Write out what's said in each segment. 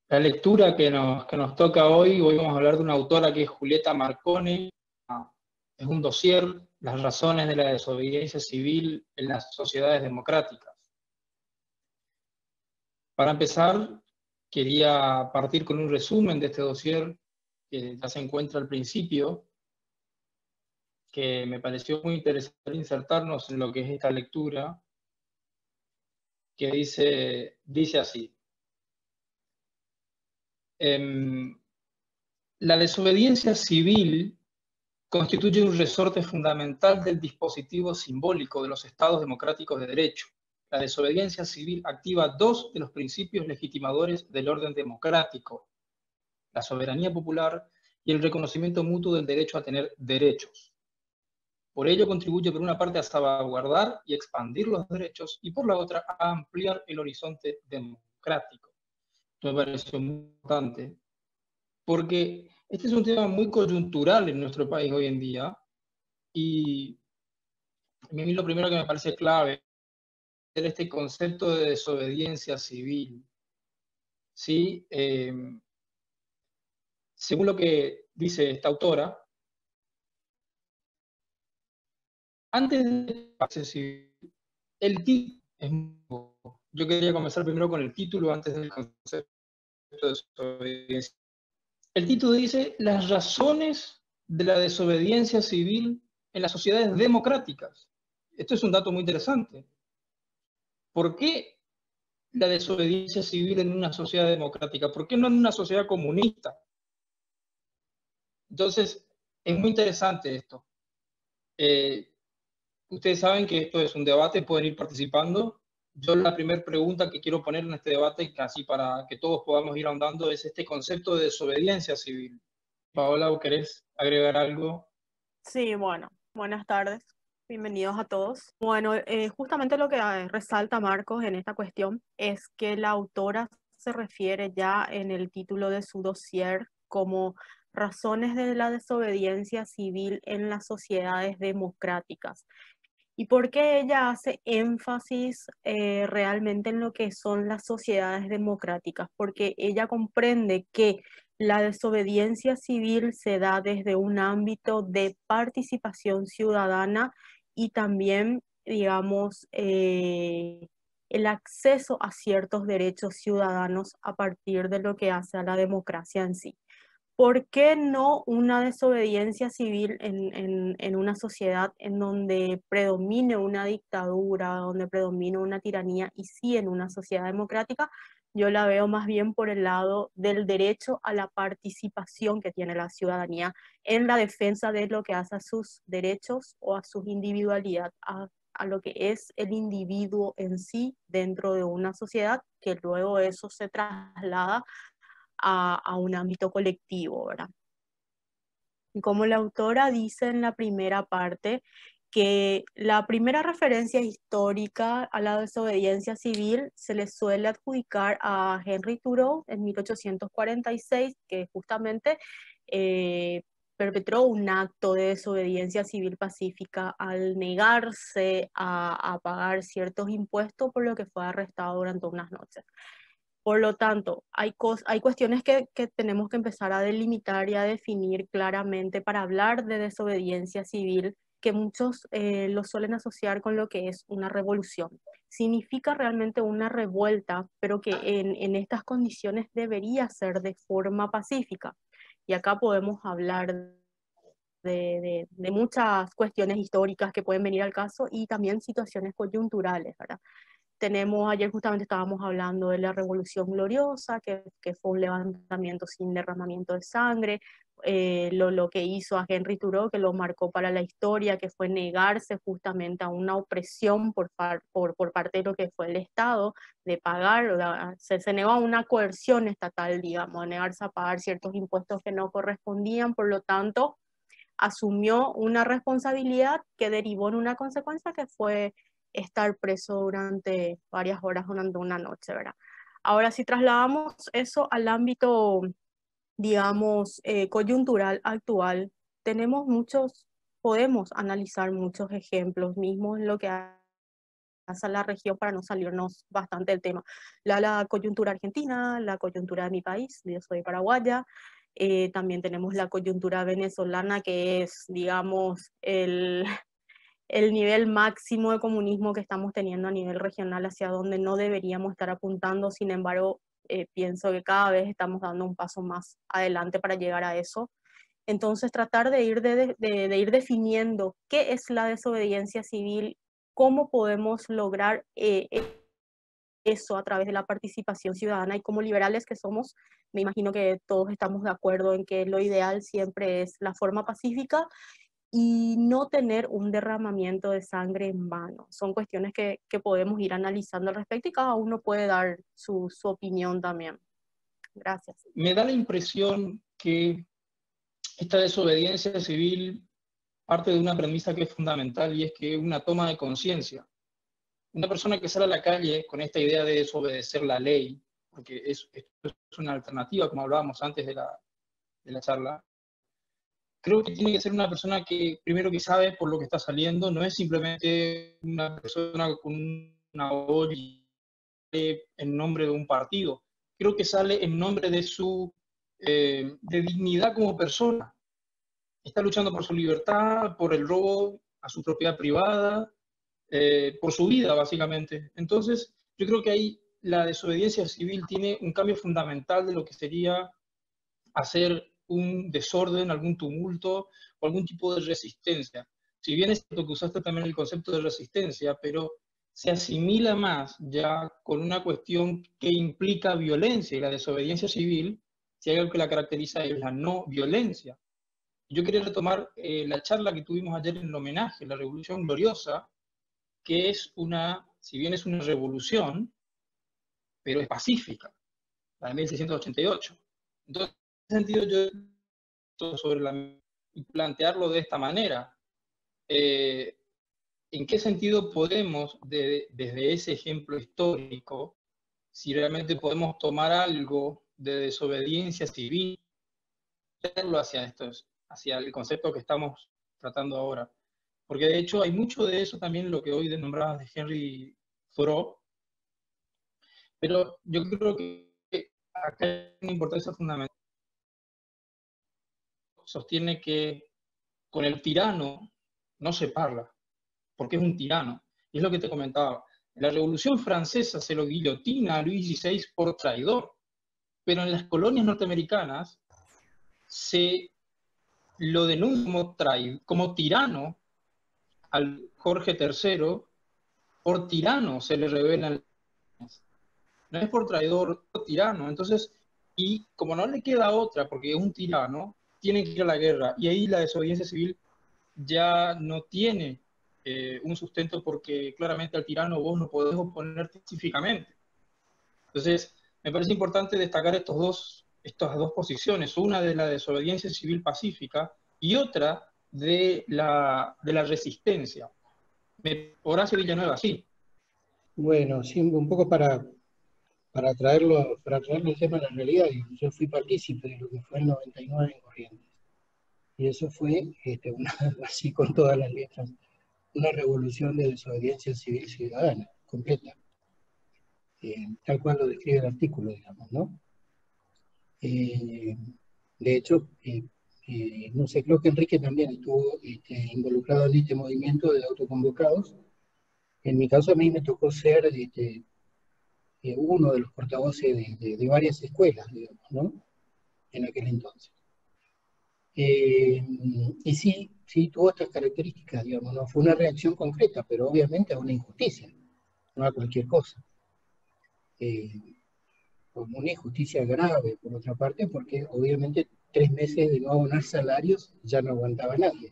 La lectura que nos toca hoy vamos a hablar de una autora que es Julieta Marconi. Es un dossier, Las razones de la desobediencia civil en las sociedades democráticas. Para empezar, quería partir con un resumen de este dossier que ya se encuentra al principio, que me pareció muy interesante insertarnos en lo que es esta lectura, que dice así. La desobediencia civil constituye un resorte fundamental del dispositivo simbólico de los estados democráticos de derecho. La desobediencia civil activa dos de los principios legitimadores del orden democrático: la soberanía popular y el reconocimiento mutuo del derecho a tener derechos. Por ello contribuye por una parte a salvaguardar y expandir los derechos y por la otra a ampliar el horizonte democrático. Esto me pareció muy importante porque este es un tema muy coyuntural en nuestro país hoy en día, y a mí lo primero que me parece clave es este concepto de desobediencia civil. ¿Sí? Según lo que dice esta autora, antes de el título es muy... Yo quería comenzar primero con el título antes del concepto de desobediencia. El título dice: las razones de la desobediencia civil en las sociedades democráticas. Esto es un dato muy interesante. ¿Por qué la desobediencia civil en una sociedad democrática? ¿Por qué no en una sociedad comunista? Entonces, es muy interesante esto. Ustedes saben que esto es un debate, pueden ir participando. Yo la primera pregunta que quiero poner en este debate, casi para que todos podamos ir ahondando, es este concepto de desobediencia civil. Paola, ¿vos querés agregar algo? Sí, bueno, buenas tardes, bienvenidos a todos. Bueno, justamente lo que resalta Marcos en esta cuestión es que la autora se refiere ya en el título de su dossier como razones de la desobediencia civil en las sociedades democráticas. ¿Y por qué ella hace énfasis realmente en lo que son las sociedades democráticas? Porque ella comprende que la desobediencia civil se da desde un ámbito de participación ciudadana y también, digamos, el acceso a ciertos derechos ciudadanos a partir de lo que hace a la democracia en sí. ¿Por qué no una desobediencia civil en una sociedad en donde predomine una dictadura, donde predomine una tiranía, y sí en una sociedad democrática? Yo la veo más bien por el lado del derecho a la participación que tiene la ciudadanía en la defensa de lo que hace a sus derechos o a su individualidad, a lo que es el individuo en sí dentro de una sociedad, que luego eso se traslada a un ámbito colectivo, ¿verdad? Y como la autora dice en la primera parte, que la primera referencia histórica a la desobediencia civil se le suele adjudicar a Henry Thoreau en 1846, que justamente perpetró un acto de desobediencia civil pacífica al negarse a pagar ciertos impuestos, por lo que fue arrestado durante unas noches. Por lo tanto, hay cuestiones que tenemos que empezar a delimitar y a definir claramente para hablar de desobediencia civil, que muchos lo suelen asociar con lo que es una revolución. Significa realmente una revuelta, pero que en estas condiciones debería ser de forma pacífica. Y acá podemos hablar de muchas cuestiones históricas que pueden venir al caso y también situaciones coyunturales, ¿verdad? Ayer justamente estábamos hablando de la Revolución Gloriosa, que fue un levantamiento sin derramamiento de sangre, lo que hizo a Henry Thoreau, que lo marcó para la historia, que fue negarse justamente a una opresión por parte de lo que fue el Estado, de pagar, se negó a una coerción estatal, digamos, a negarse a pagar ciertos impuestos que no correspondían, por lo tanto, asumió una responsabilidad que derivó en una consecuencia que fue estar preso durante varias horas durante una noche, ¿verdad? Ahora, si trasladamos eso al ámbito, digamos, coyuntural actual, podemos analizar muchos ejemplos mismos, lo que a la región para no salirnos bastante del tema. La coyuntura argentina, la coyuntura de mi país, yo soy paraguaya, también tenemos la coyuntura venezolana, que es, digamos, el nivel máximo de comunismo que estamos teniendo a nivel regional, hacia donde no deberíamos estar apuntando. Sin embargo, pienso que cada vez estamos dando un paso más adelante para llegar a eso. Entonces, tratar de ir definiendo qué es la desobediencia civil, cómo podemos lograr eso a través de la participación ciudadana, y como liberales que somos, me imagino que todos estamos de acuerdo en que lo ideal siempre es la forma pacífica y no tener un derramamiento de sangre en vano. Son cuestiones que podemos ir analizando al respecto, y cada uno puede dar su opinión también. Gracias. Me da la impresión que esta desobediencia civil parte de una premisa que es fundamental, y es que una toma de conciencia. Una persona que sale a la calle con esta idea de desobedecer la ley, porque esto es una alternativa, como hablábamos antes de la charla, creo que tiene que ser una persona que, primero, que sabe por lo que está saliendo, no es simplemente una persona con una olla en nombre de un partido. Creo que sale en nombre de su de dignidad como persona. Está luchando por su libertad, por el robo a su propiedad privada, por su vida, básicamente. Entonces, yo creo que ahí la desobediencia civil tiene un cambio fundamental de lo que sería hacer un desorden, algún tumulto o algún tipo de resistencia. Si bien es cierto que usaste también el concepto de resistencia, pero se asimila más ya con una cuestión que implica violencia, y la desobediencia civil, si hay algo que la caracteriza, es la no violencia. Yo quería retomar la charla que tuvimos ayer en el homenaje, la Revolución Gloriosa, que es si bien es una revolución, pero es pacífica, la de 1688. Entonces, en ese sentido, yo y plantearlo de esta manera. ¿En qué sentido podemos, desde ese ejemplo histórico, si realmente podemos tomar algo de desobediencia civil, hacerlo hacia el concepto que estamos tratando ahora? Porque de hecho hay mucho de eso también, lo que hoy nombrabas de Henry Thoreau, pero yo creo que acá hay una importancia fundamental. Sostiene que con el tirano no se parla, porque es un tirano. Y es lo que te comentaba. En la Revolución Francesa se lo guillotina a Luis XVI por traidor, pero en las colonias norteamericanas se lo denuncia como tirano al Jorge III. Por tirano se le revelan. No es por traidor, por tirano. Entonces, y como no le queda otra, porque es un tirano, tienen que ir a la guerra. Y ahí la desobediencia civil ya no tiene un sustento, porque claramente al tirano vos no podés oponerte pacíficamente. Entonces, me parece importante destacar estas dos posiciones, una de la desobediencia civil pacífica y otra de la resistencia. Horacio Villanueva, sí. Bueno, sí, un poco para traerlo el tema a la realidad. Yo fui partícipe de lo que fue el 99 en Corrientes. Y eso fue, así con todas las letras, una revolución de desobediencia civil ciudadana, completa. Tal cual lo describe el artículo, digamos, ¿no? De hecho, no sé, creo que Enrique también estuvo involucrado en este movimiento de autoconvocados. En mi caso, a mí me tocó ser uno de los portavoces de varias escuelas, digamos, ¿no? En aquel entonces. Y sí tuvo estas características, digamos, no fue una reacción concreta, pero obviamente a una injusticia, no a cualquier cosa. Como una injusticia grave, por otra parte, porque obviamente 3 meses de no abonar salarios ya no aguantaba nadie.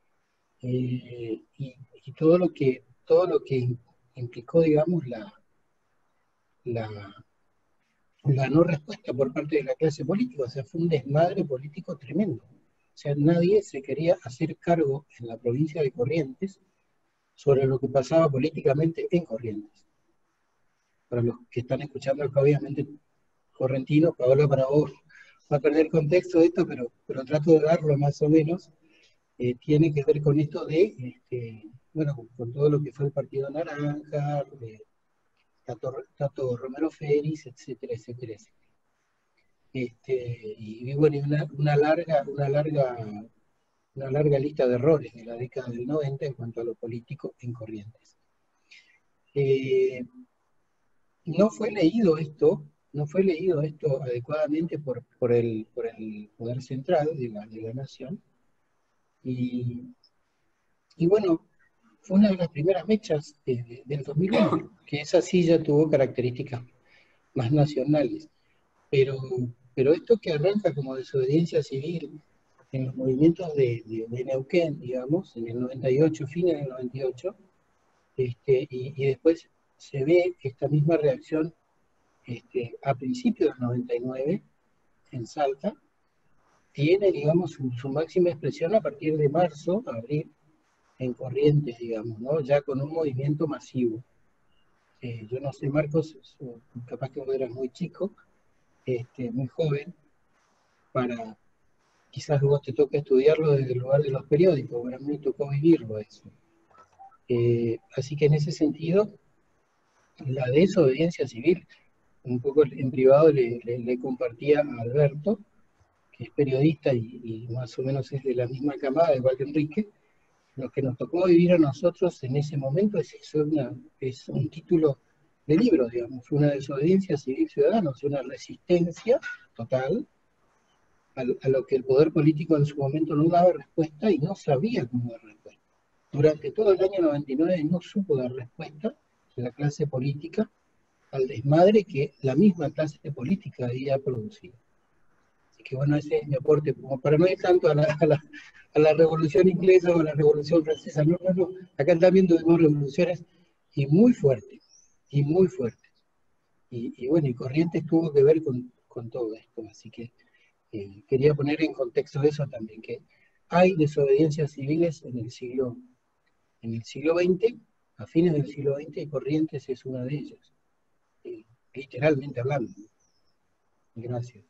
Y todo lo que implicó, digamos, la no respuesta por parte de la clase política. O sea, fue un desmadre político tremendo. O sea, nadie se quería hacer cargo en la provincia de Corrientes sobre lo que pasaba políticamente en Corrientes. Para los que están escuchando acá, obviamente, correntino, Paola, para vos va a perder contexto de esto, pero trato de darlo más o menos. Tiene que ver con esto de bueno, con todo lo que fue el Partido Naranja, Tato Romero Félix, etcétera, etcétera, etcétera. Y bueno, una larga lista de errores de la década del 90 en cuanto a lo político en Corrientes. No fue leído esto adecuadamente por el Poder Central de la Nación, y bueno, fue una de las primeras mechas del 2001, que esa sí ya tuvo características más nacionales. Pero esto que arranca como desobediencia civil en los movimientos de Neuquén, digamos, en el 98, fines del 98, y después se ve esta misma reacción a principios del 99 en Salta, tiene, digamos, su máxima expresión a partir de marzo, abril, en Corrientes, digamos, ¿no? Ya con un movimiento masivo. Yo no sé, Marcos, capaz que vos eras muy chico, muy joven, quizás vos te toca estudiarlo desde el lugar de los periódicos, pero a mí me tocó vivirlo eso. Así que en ese sentido, la desobediencia civil, un poco en privado le compartía a Alberto, que es periodista y más o menos es de la misma camada, igual que Enrique. Lo que nos tocó vivir a nosotros en ese momento es eso, es un título de libro, digamos, una desobediencia civil ciudadana, o sea, una resistencia total a lo que el poder político en su momento no daba respuesta y no sabía cómo dar respuesta. Durante todo el año 99 no supo dar respuesta la clase política al desmadre que la misma clase política había producido. Así que bueno, ese es mi aporte, como para no ir tanto a la Revolución Inglesa o a la Revolución Francesa, no, acá también tuvimos revoluciones y muy fuertes, y muy fuertes. Y bueno, y Corrientes tuvo que ver con todo esto, así que quería poner en contexto eso también, que hay desobediencias civiles en el siglo XX, a fines del siglo XX, y Corrientes es una de ellas, literalmente hablando. Gracias.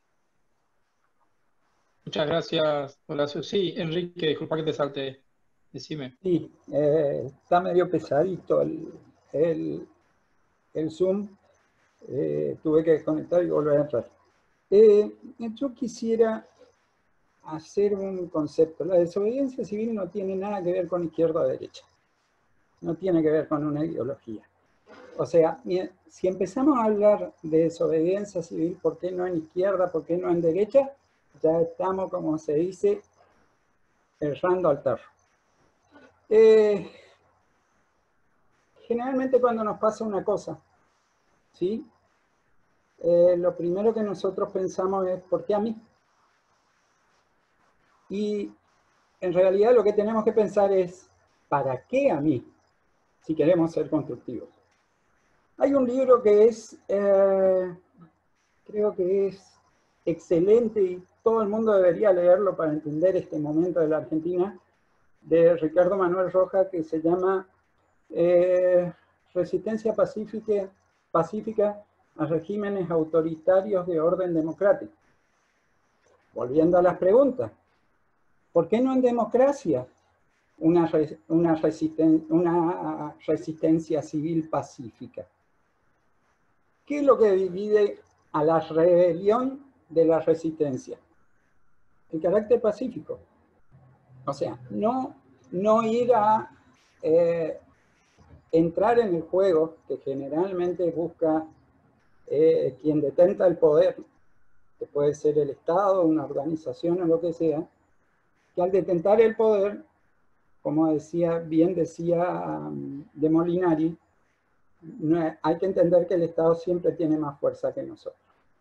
Muchas gracias, Horacio. Sí, Enrique, disculpa que te salte. Decime. Sí, está medio pesadito el Zoom. Tuve que desconectar y volver a entrar. Yo quisiera hacer un concepto. La desobediencia civil no tiene nada que ver con izquierda o derecha. No tiene que ver con una ideología. O sea, si empezamos a hablar de desobediencia civil, ¿por qué no en izquierda, por qué no en derecha? Ya estamos, como se dice, errando al tarro. Generalmente cuando nos pasa una cosa, ¿sí? Lo primero que nosotros pensamos es, ¿por qué a mí? Y en realidad lo que tenemos que pensar es, ¿para qué a mí? Si queremos ser constructivos. Hay un libro que es, creo que es excelente y todo el mundo debería leerlo para entender este momento de la Argentina, de Ricardo Manuel Rojas, que se llama Resistencia Pacífica a regímenes autoritarios de orden democrático. Volviendo a las preguntas, ¿por qué no en democracia una resistencia civil pacífica? ¿Qué es lo que divide a la rebelión de la resistencia? El carácter pacífico. O sea, no ir a entrar en el juego que generalmente busca quien detenta el poder, que puede ser el Estado, una organización o lo que sea, que al detentar el poder, como bien decía de Molinari, hay que entender que el Estado siempre tiene más fuerza que nosotros.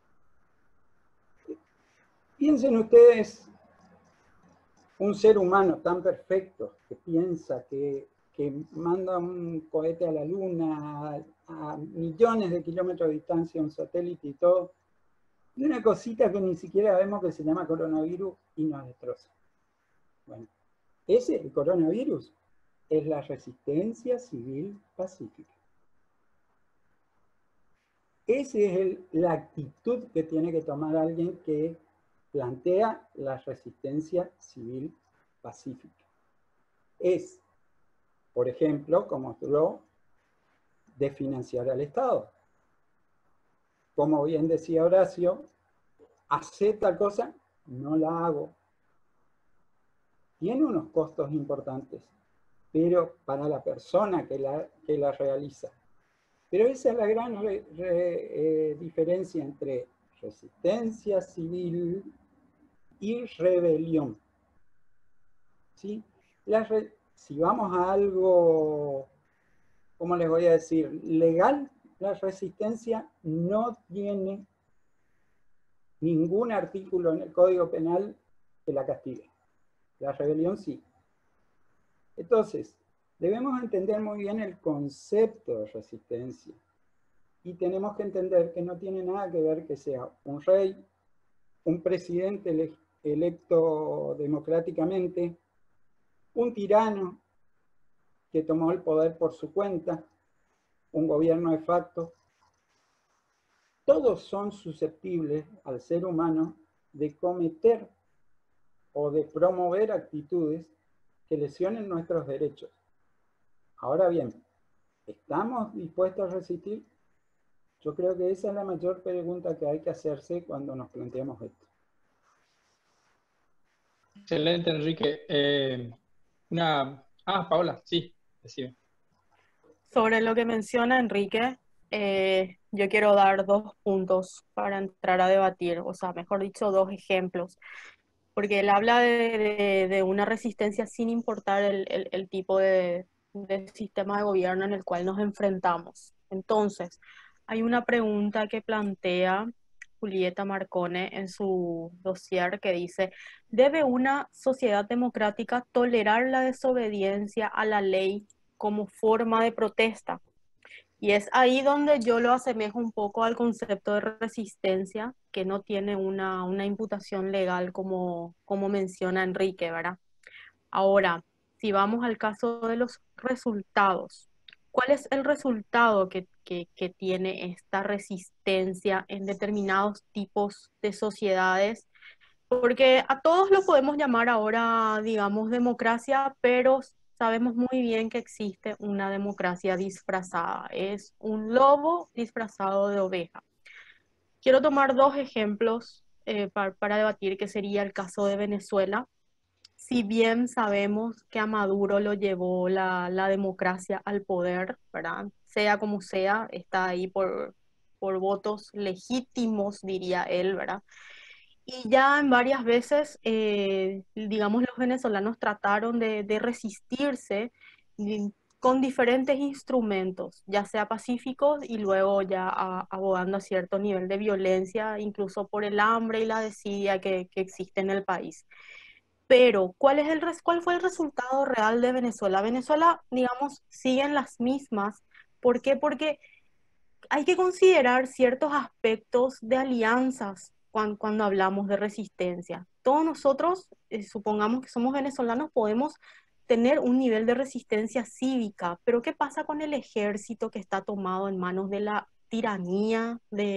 Piensen ustedes un ser humano tan perfecto que piensa, que manda un cohete a la luna a millones de kilómetros de distancia, un satélite y todo, y una cosita que ni siquiera vemos que se llama coronavirus y nos destroza. Bueno, el coronavirus es la resistencia civil pacífica. Esa es la actitud que tiene que tomar alguien que plantea la resistencia civil pacífica. Es por ejemplo, como tú, de financiar al Estado. Como bien decía Horacio, hacer tal cosa, no la hago. Tiene unos costos importantes, pero para la persona que la realiza. Pero esa es la gran diferencia entre resistencia civil y rebelión. ¿Sí? Si vamos a algo, ¿cómo les voy a decir? Legal, la resistencia no tiene ningún artículo en el Código Penal que la castigue. La rebelión sí. Entonces, debemos entender muy bien el concepto de resistencia. Y tenemos que entender que no tiene nada que ver que sea un rey, un presidente electo democráticamente, un tirano que tomó el poder por su cuenta, un gobierno de facto. Todos son susceptibles al ser humano de cometer o de promover actitudes que lesionen nuestros derechos. Ahora bien, ¿estamos dispuestos a resistir? Yo creo que esa es la mayor pregunta que hay que hacerse cuando nos planteamos esto. Excelente, Enrique. Paola, sí, decime. Sobre lo que menciona Enrique, yo quiero dar 2 puntos para entrar a debatir, o sea, mejor dicho, 2 ejemplos, porque él habla de una resistencia sin importar el tipo de sistema de gobierno en el cual nos enfrentamos. Entonces, hay una pregunta que plantea Julieta Marcone en su dossier que dice: ¿debe una sociedad democrática tolerar la desobediencia a la ley como forma de protesta? Y es ahí donde yo lo asemejo un poco al concepto de resistencia, que no tiene una imputación legal como menciona Enrique, ¿verdad? Ahora, si vamos al caso de los resultados, ¿cuál es el resultado que tiene esta resistencia en determinados tipos de sociedades? Porque a todos lo podemos llamar ahora, digamos, democracia, pero sabemos muy bien que existe una democracia disfrazada. Es un lobo disfrazado de oveja. Quiero tomar 2 ejemplos para debatir, que sería el caso de Venezuela. Si bien sabemos que a Maduro lo llevó la democracia al poder, ¿verdad? Sea como sea, está ahí por votos legítimos, diría él, ¿verdad? Y ya en varias veces, digamos, los venezolanos trataron de resistirse con diferentes instrumentos, ya sea pacíficos y luego ya abogando a cierto nivel de violencia, incluso por el hambre y la desidia que existe en el país. Pero, ¿cuál fue el resultado real de Venezuela? Venezuela, digamos, siguen las mismas. ¿Por qué? Porque hay que considerar ciertos aspectos de alianzas cuando hablamos de resistencia. Todos nosotros, supongamos que somos venezolanos, podemos tener un nivel de resistencia cívica, pero ¿qué pasa con el ejército que está tomado en manos de la tiranía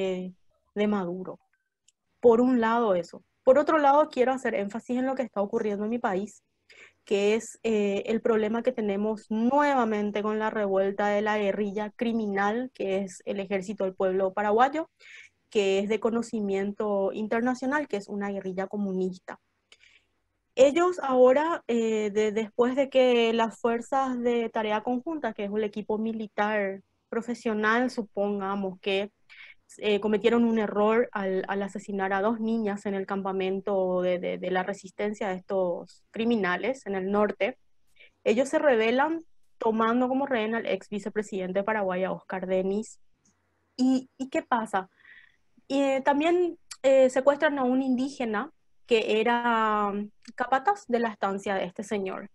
de Maduro? Por un lado eso. Por otro lado, quiero hacer énfasis en lo que está ocurriendo en mi país, que es el problema que tenemos nuevamente con la revuelta de la guerrilla criminal, que es el Ejército del Pueblo Paraguayo, que es de conocimiento internacional, que es una guerrilla comunista. Ellos ahora, después de que las fuerzas de tarea conjunta, que es el equipo militar profesional, supongamos que cometieron un error al asesinar a 2 niñas en el campamento de la resistencia de estos criminales en el norte. Ellos se rebelan tomando como rehén al ex vicepresidente de Paraguay, a Oscar Denis. ¿Y qué pasa? También secuestran a un indígena que era capataz de la estancia de este señor.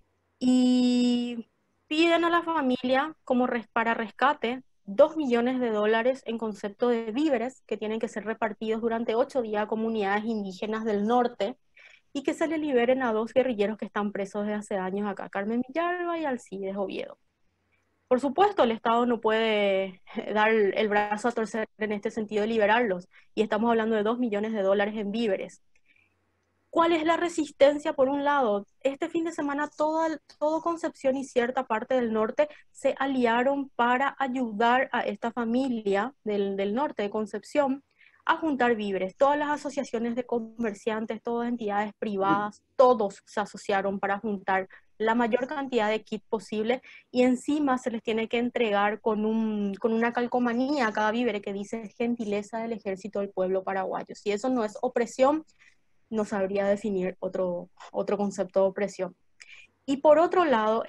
Y piden a la familia para rescate $2 millones en concepto de víveres que tienen que ser repartidos durante 8 días a comunidades indígenas del norte y que se le liberen a 2 guerrilleros que están presos desde hace años acá, Carmen Villalba y Alcides Oviedo. Por supuesto, el Estado no puede dar el brazo a torcer en este sentido de liberarlos, y estamos hablando de $2 millones en víveres. ¿Cuál es la resistencia? Por un lado, este fin de semana todo Concepción y cierta parte del norte se aliaron para ayudar a esta familia del norte de Concepción a juntar víveres. Todas las asociaciones de comerciantes, todas entidades privadas, todos se asociaron para juntar la mayor cantidad de kits posible, y encima se les tiene que entregar con una calcomanía a cada víver que dice gentileza del Ejército del Pueblo Paraguayo. Si eso no es opresión, no sabría definir otro concepto de opresión. Y por otro lado,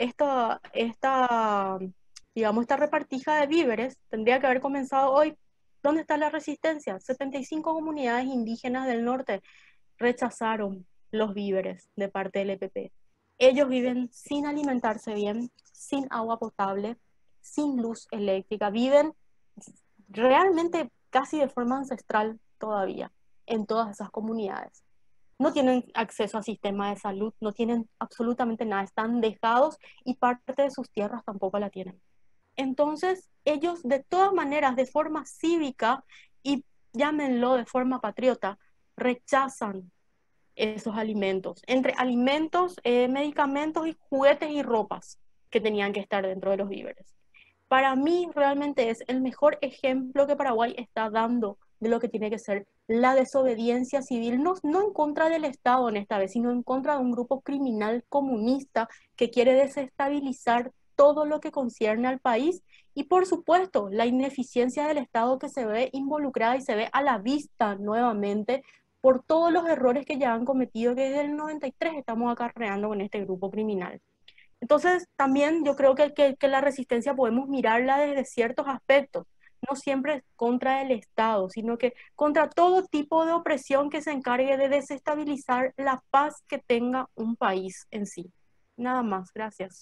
digamos, esta repartija de víveres tendría que haber comenzado hoy. ¿Dónde está la resistencia? 75 comunidades indígenas del norte rechazaron los víveres de parte del EPP. Ellos viven sin alimentarse bien, sin agua potable, sin luz eléctrica, viven realmente casi de forma ancestral todavía en todas esas comunidades. No tienen acceso a sistema de salud, no tienen absolutamente nada, están dejados y parte de sus tierras tampoco la tienen. Entonces, ellos de todas maneras, de forma cívica y llámenlo de forma patriota, rechazan esos alimentos, entre alimentos, medicamentos y juguetes y ropas que tenían que estar dentro de los víveres. Para mí realmente es el mejor ejemplo que Paraguay está dando de lo que tiene que ser la desobediencia civil, no en contra del Estado en esta vez, sino en contra de un grupo criminal comunista que quiere desestabilizar todo lo que concierne al país, y por supuesto la ineficiencia del Estado que se ve involucrada y se ve a la vista nuevamente por todos los errores que ya han cometido, que desde el 93 estamos acarreando con este grupo criminal. Entonces, también yo creo que la resistencia podemos mirarla desde ciertos aspectos, no siempre contra el Estado, sino que contra todo tipo de opresión que se encargue de desestabilizar la paz que tenga un país en sí. Nada más, gracias.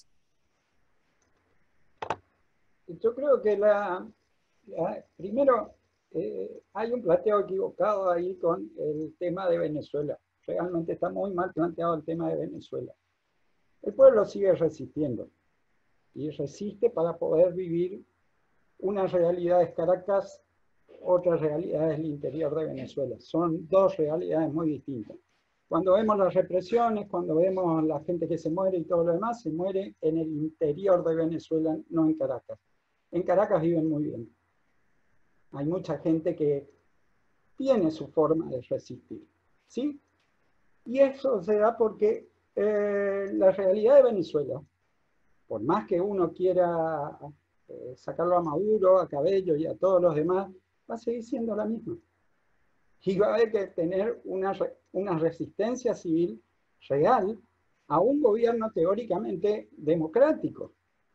Yo creo que primero hay un planteo equivocado ahí con el tema de Venezuela. Realmente está muy mal planteado el tema de Venezuela. El pueblo sigue resistiendo y resiste para poder vivir unas realidades Caracas, otras realidades el interior de Venezuela. Son dos realidades muy distintas. Cuando vemos las represiones, cuando vemos la gente que se muere y todo lo demás, se muere en el interior de Venezuela, no en Caracas. En Caracas viven muy bien. Hay mucha gente que tiene su forma de resistir, ¿sí? Y eso se da porque la realidad de Venezuela, por más que uno quiera sacarlo a Maduro, a Cabello y a todos los demás, va a seguir siendo la misma. Y va a haber que tener una resistencia civil real a un gobierno teóricamente democrático.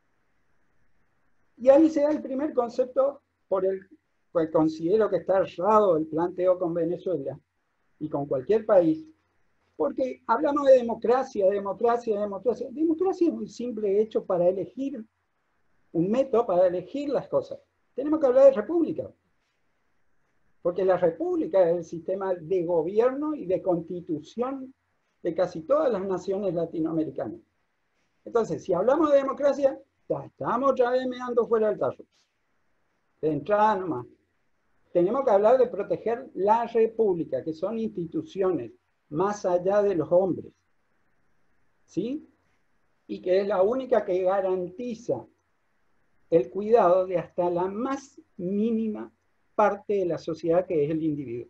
Y ahí se da el primer concepto por el que considero que está errado el planteo con Venezuela y con cualquier país, porque hablamos de democracia. Democracia es un simple hecho para elegir un método, para elegir las cosas. Tenemos que hablar de república, porque la república es el sistema de gobierno y de constitución de casi todas las naciones latinoamericanas. Entonces, si hablamos de democracia, ya estamos otra vez meando fuera del tarro. De entrada nomás. Tenemos que hablar de proteger la república, que son instituciones más allá de los hombres, ¿sí? Y que es la única que garantiza el cuidado de hasta la más mínima parte de la sociedad, que es el individuo.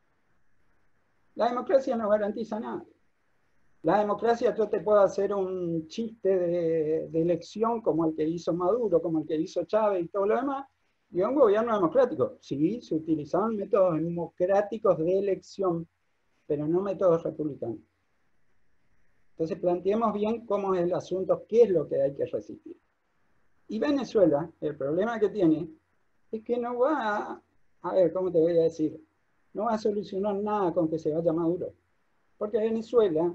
La democracia no garantiza nada. La democracia, yo te puedo hacer un chiste de elección como el que hizo Maduro, como el que hizo Chávez y todo lo demás, y un gobierno democrático. Sí, se utilizaron métodos democráticos de elección, pero no métodos republicanos. Entonces planteemos bien cómo es el asunto, qué es lo que hay que resistir. Y Venezuela, el problema que tiene es que no va a ver, ¿cómo te voy a decir? No va a solucionar nada con que se vaya Maduro. Porque Venezuela,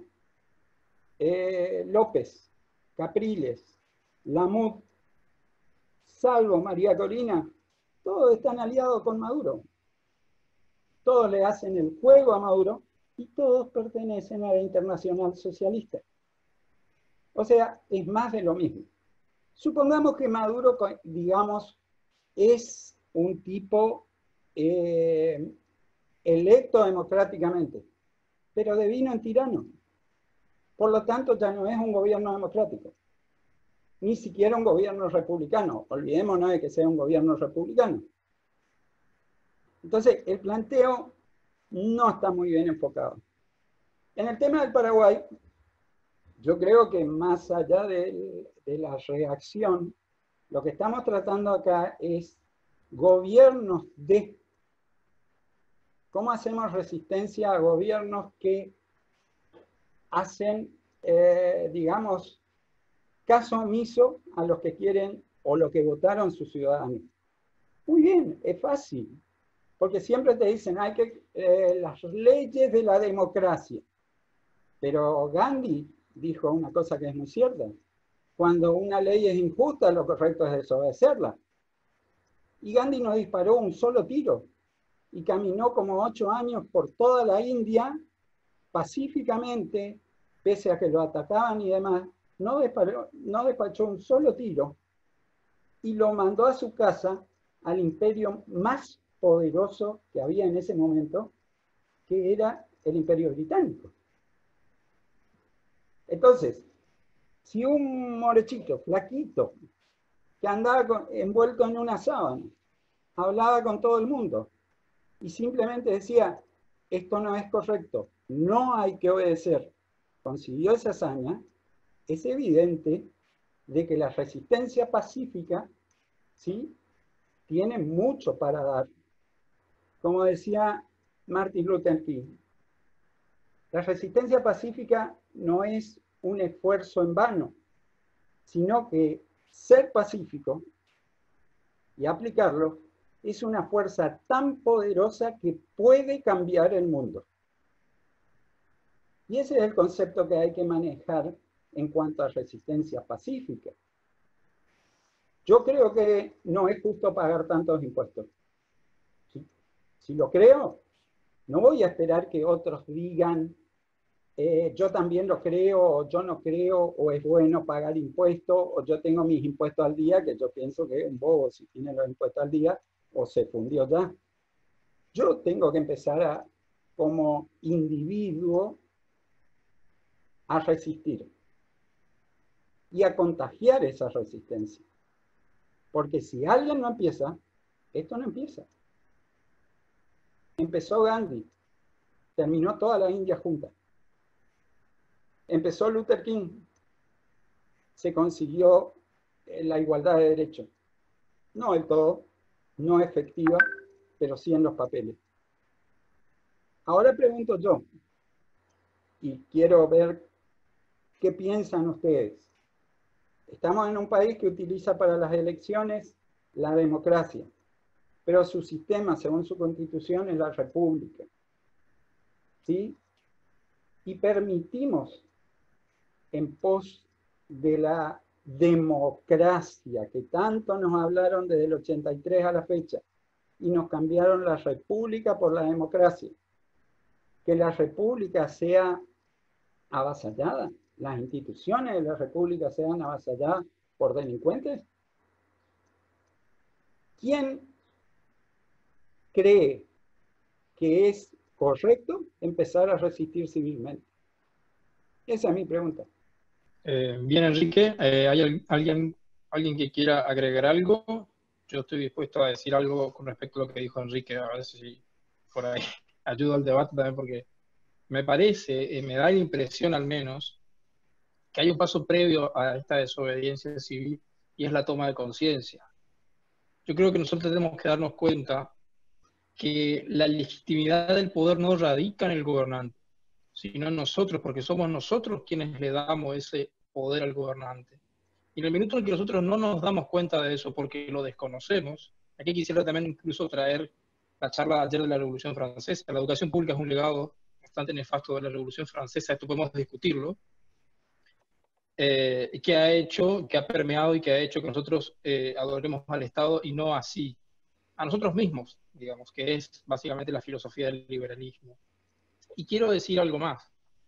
López, Capriles, Lamut, salvo María Corina, todos están aliados con Maduro. Todos le hacen el juego a Maduro y todos pertenecen a la Internacional Socialista. O sea, es más de lo mismo. Supongamos que Maduro, digamos, es un tipo electo democráticamente. pero devino en tirano. Por lo tanto, ya no es un gobierno democrático, ni siquiera un gobierno republicano. Olvidémonos de que sea un gobierno republicano. Entonces, el planteo no está muy bien enfocado. En el tema del Paraguay, yo creo que más allá de la reacción, lo que estamos tratando acá es gobiernos de... ¿Cómo hacemos resistencia a gobiernos que hacen, digamos, caso omiso a los que quieren o lo que votaron sus ciudadanos? Muy bien, es fácil, porque siempre te dicen, hay que las leyes de la democracia. Pero Gandhi dijo una cosa que es muy cierta. Cuando una ley es injusta, lo correcto es desobedecerla. Y Gandhi no disparó un solo tiro y caminó como 8 años por toda la India pacíficamente, pese a que lo atacaban y demás, no despachó un solo tiro y lo mandó a su casa al imperio más poderoso que había en ese momento, que era el Imperio Británico. Entonces, si un morechito, flaquito, que andaba envuelto en una sábana, hablaba con todo el mundo y simplemente decía, esto no es correcto, no hay que obedecer, consiguió esa hazaña, es evidente de que la resistencia pacífica, ¿sí?, tiene mucho para dar. Como decía Martin Luther King, la resistencia pacífica no es un esfuerzo en vano, sino que ser pacífico y aplicarlo es una fuerza tan poderosa que puede cambiar el mundo. Y ese es el concepto que hay que manejar en cuanto a resistencia pacífica. Yo creo que no es justo pagar tantos impuestos. Si lo creo, no voy a esperar que otros digan yo también lo creo, o yo no creo, o es bueno pagar impuestos, o yo tengo mis impuestos al día, que yo pienso que es un bobo si tiene los impuestos al día, o se fundió ya. Yo tengo que empezar como individuo a resistir y a contagiar esa resistencia. Porque si alguien no empieza, esto no empieza. Empezó Gandhi, terminó toda la India junta. Empezó Luther King, se consiguió la igualdad de derechos. No del todo, no efectiva, pero sí en los papeles. Ahora pregunto yo, y quiero ver qué piensan ustedes. Estamos en un país que utiliza para las elecciones la democracia, pero su sistema, según su constitución, es la república. ¿Sí? Y permitimos, en pos de la democracia, que tanto nos hablaron desde el 83 a la fecha, y nos cambiaron la república por la democracia, que la república sea avasallada, las instituciones de la república sean avasalladas por delincuentes. ¿Quién cree que es correcto empezar a resistir civilmente? Esa es mi pregunta. Bien, Enrique, ¿hay alguien que quiera agregar algo? Yo estoy dispuesto a decir algo con respecto a lo que dijo Enrique, a ver si por ahí ayuda al debate también, porque me parece, me da la impresión al menos, que hay un paso previo a esta desobediencia civil y es la toma de conciencia. Yo creo que nosotros tenemos que darnos cuenta que la legitimidad del poder no radica en el gobernante, sino en nosotros, porque somos nosotros quienes le damos ese poder al gobernante. Y en el minuto en que nosotros no nos damos cuenta de eso porque lo desconocemos, aquí quisiera también incluso traer la charla de ayer de la Revolución Francesa. La educación pública es un legado bastante nefasto de la Revolución Francesa, esto podemos discutirlo, que ha hecho, que ha permeado y que ha hecho que nosotros adoremos al Estado y no así a nosotros mismos, digamos, que es básicamente la filosofía del liberalismo. Y quiero decir algo más.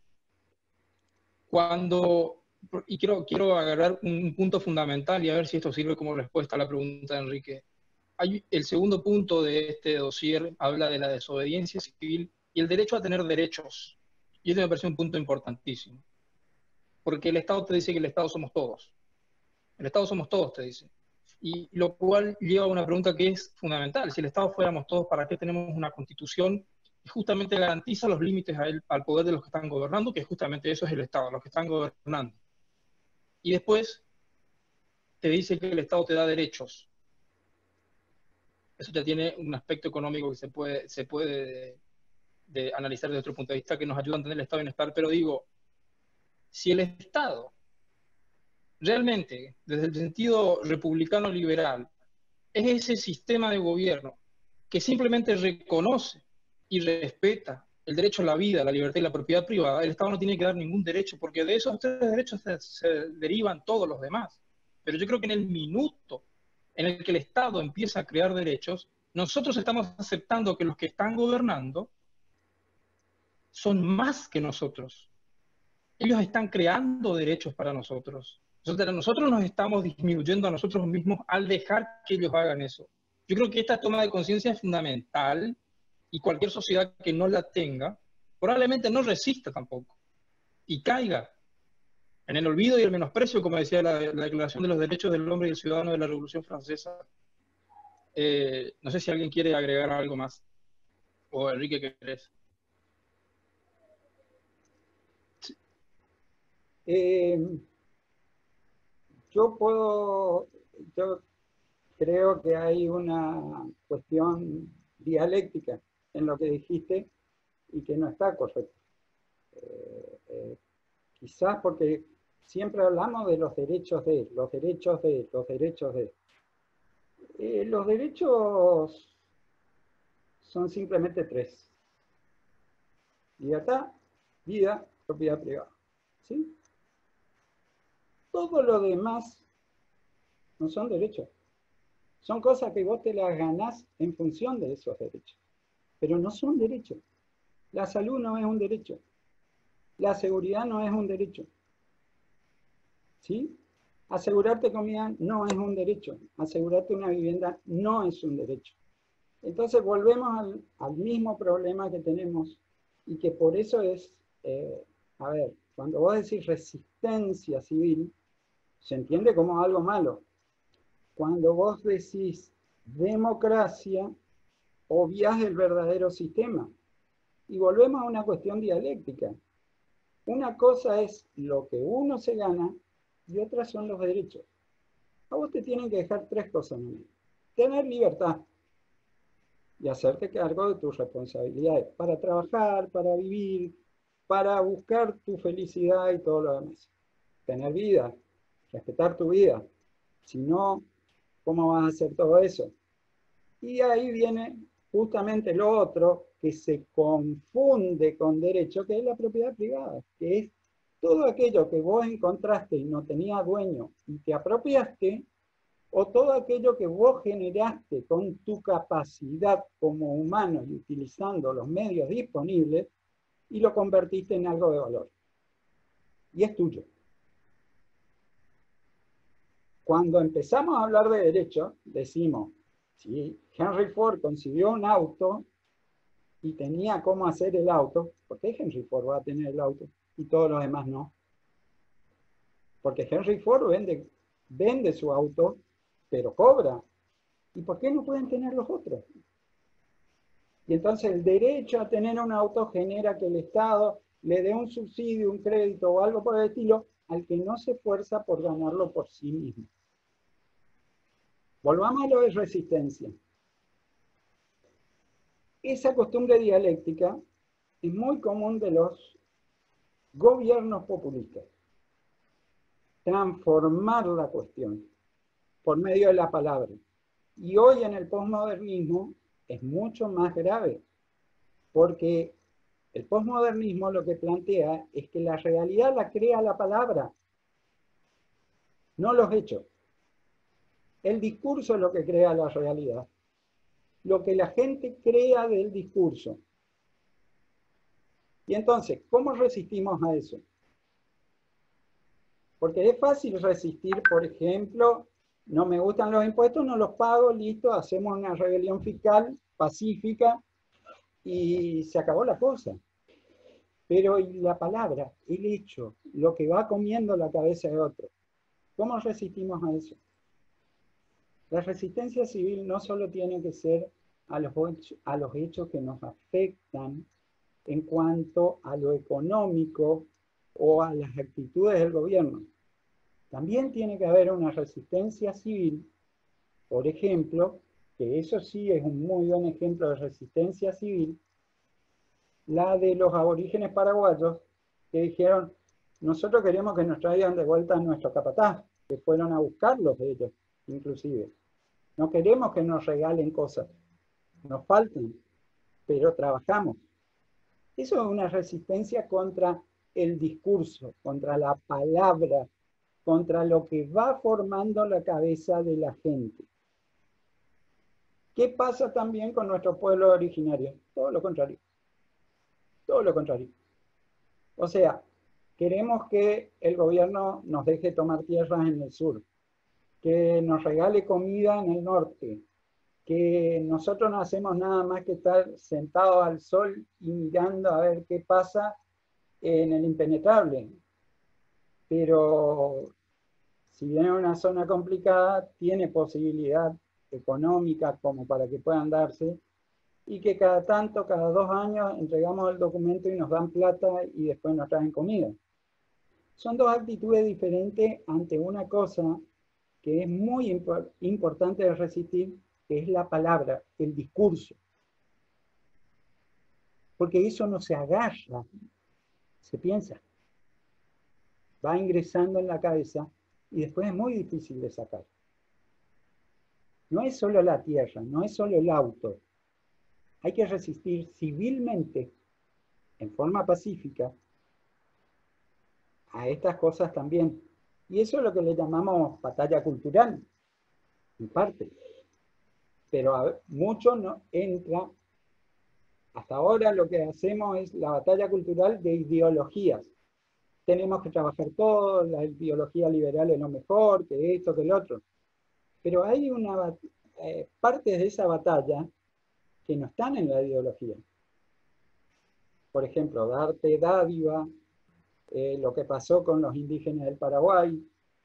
Quiero agarrar un punto fundamental y a ver si esto sirve como respuesta a la pregunta de Enrique. El segundo punto de este dossier habla de la desobediencia civil y el derecho a tener derechos. Y este me parece un punto importantísimo. Porque el Estado te dice que el Estado somos todos. El Estado somos todos, te dice. Y lo cual lleva a una pregunta que es fundamental. Si el Estado fuéramos todos, ¿para qué tenemos una constitución que justamente garantiza los límites al poder de los que están gobernando? Que justamente eso es el Estado, los que están gobernando. Y después te dice que el Estado te da derechos. Eso ya tiene un aspecto económico que se puede analizar desde otro punto de vista, que nos ayuda a entender el estado de bienestar. Pero digo, si el Estado realmente, desde el sentido republicano liberal, es ese sistema de gobierno que simplemente reconoce y respeta el derecho a la vida, la libertad y la propiedad privada, el Estado no tiene que dar ningún derecho, porque de esos tres derechos se derivan todos los demás. Pero yo creo que en el minuto en el que el Estado empieza a crear derechos, nosotros estamos aceptando que los que están gobernando son más que nosotros. Ellos están creando derechos para nosotros. Nosotros nos estamos disminuyendo a nosotros mismos al dejar que ellos hagan eso. Yo creo que esta toma de conciencia es fundamental y cualquier sociedad que no la tenga probablemente no resista tampoco y caiga en el olvido y el menosprecio, como decía la Declaración de los Derechos del Hombre y del Ciudadano de la Revolución Francesa. No sé si alguien quiere agregar algo más. O Enrique, ¿qué crees? Sí. Yo creo que hay una cuestión dialéctica en lo que dijiste y que no está correcto. Quizás porque siempre hablamos de los derechos de, los derechos de, los derechos de. Los derechos son simplemente tres: libertad, vida, propiedad privada. ¿Sí? Todo lo demás no son derechos. Son cosas que vos te las ganás en función de esos derechos. Pero no son derechos. La salud no es un derecho. La seguridad no es un derecho. ¿Sí? Asegurarte comida no es un derecho. Asegurarte una vivienda no es un derecho. Entonces volvemos al mismo problema que tenemos y que por eso es, a ver, cuando vos decís resistencia civil, se entiende como algo malo. Cuando vos decís democracia, obviás el verdadero sistema. Y volvemos a una cuestión dialéctica. Una cosa es lo que uno se gana y otra son los derechos. A vos te tienen que dejar tres cosas en medio. Tener libertad y hacerte cargo de tus responsabilidades para trabajar, para vivir, para buscar tu felicidad y todo lo demás. Tener vida, respetar tu vida. Si no, ¿cómo vas a hacer todo eso? Y ahí viene justamente lo otro que se confunde con derecho, que es la propiedad privada, que es todo aquello que vos encontraste y no tenía dueño y te apropiaste, o todo aquello que vos generaste con tu capacidad como humano y utilizando los medios disponibles y lo convertiste en algo de valor. Y es tuyo. Cuando empezamos a hablar de derecho, decimos, si Henry Ford concibió un auto y tenía cómo hacer el auto, ¿por qué Henry Ford va a tener el auto y todos los demás no? Porque Henry Ford vende su auto, pero cobra. ¿Y por qué no pueden tener los otros? Y entonces el derecho a tener un auto genera que el Estado le dé un subsidio, un crédito o algo por el estilo al que no se esfuerza por ganarlo por sí mismo. Volvamos a lo de resistencia. Esa costumbre dialéctica es muy común de los gobiernos populistas. Transformar la cuestión por medio de la palabra. Y hoy en el posmodernismo es mucho más grave, porque el posmodernismo lo que plantea es que la realidad la crea la palabra, no los hechos. El discurso es lo que crea la realidad. Lo que la gente crea del discurso. Y entonces, ¿cómo resistimos a eso? Porque es fácil resistir, por ejemplo, no me gustan los impuestos, no los pago, listo, hacemos una rebelión fiscal pacífica y se acabó la cosa. Pero ¿y la palabra, el hecho, lo que va comiendo la cabeza de otro? ¿Cómo resistimos a eso? La resistencia civil no solo tiene que ser a los hechos que nos afectan en cuanto a lo económico o a las actitudes del gobierno. También tiene que haber una resistencia civil, por ejemplo, que eso sí es un muy buen ejemplo de resistencia civil, la de los aborígenes paraguayos que dijeron, nosotros queremos que nos traigan de vuelta a nuestro capataz, que fueron a buscarlos ellos, inclusive. No queremos que nos regalen cosas, nos faltan, pero trabajamos. Eso es una resistencia contra el discurso, contra la palabra, contra lo que va formando la cabeza de la gente. ¿Qué pasa también con nuestro pueblo originario? Todo lo contrario. Todo lo contrario. O sea, queremos que el gobierno nos deje tomar tierras en el sur, que nos regale comida en el norte, que nosotros no hacemos nada más que estar sentados al sol y mirando a ver qué pasa en el impenetrable. Pero si bien es una zona complicada, tiene posibilidad económica como para que puedan darse, y que cada tanto, cada 2 años, entregamos el documento y nos dan plata y después nos traen comida. Son dos actitudes diferentes ante una cosa que es muy importante de resistir, que es la palabra, el discurso. Porque eso no se agarra, se piensa. Va ingresando en la cabeza y después es muy difícil de sacar. No es solo la tierra, no es solo el auto. Hay que resistir civilmente, en forma pacífica, a estas cosas también. Y eso es lo que le llamamos batalla cultural, en parte. Pero mucho no entra. Hasta ahora lo que hacemos es la batalla cultural de ideologías. Tenemos que trabajar todo, la ideología liberal es lo mejor, que esto, que el otro. Pero hay partes de esa batalla que no están en la ideología. Por ejemplo, darte dádiva, lo que pasó con los indígenas del Paraguay,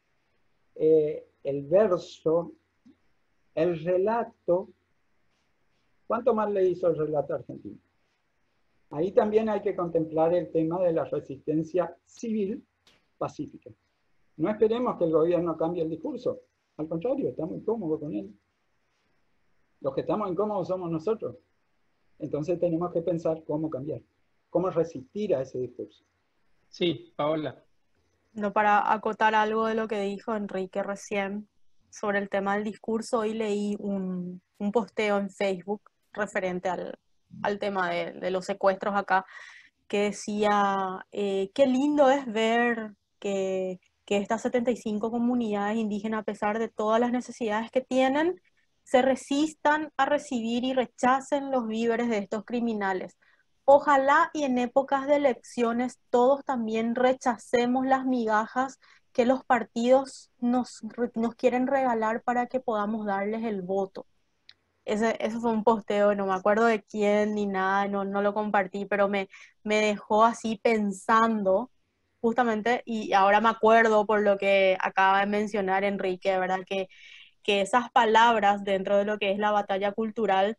el verso, el relato. ¿Cuánto más le hizo el relato argentino? Ahí también hay que contemplar el tema de la resistencia civil pacífica. No esperemos que el gobierno cambie el discurso. Al contrario, estamos incómodos con él. Los que estamos incómodos somos nosotros. Entonces tenemos que pensar cómo cambiar, cómo resistir a ese discurso. Sí, Paola. No, para acotar algo de lo que dijo Enrique recién sobre el tema del discurso, hoy leí un posteo en Facebook referente al tema de los secuestros acá, que decía, qué lindo es ver que estas 75 comunidades indígenas, a pesar de todas las necesidades que tienen, se resistan a recibir y rechacen los víveres de estos criminales. Ojalá y en épocas de elecciones todos también rechacemos las migajas que los partidos nos quieren regalar para que podamos darles el voto. Ese fue un posteo, no me acuerdo de quién ni nada, no lo compartí, pero me dejó así pensando justamente, y ahora me acuerdo por lo que acaba de mencionar Enrique, ¿verdad? Que esas palabras dentro de lo que es la batalla cultural,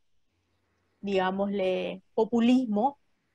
digámosle, populismo,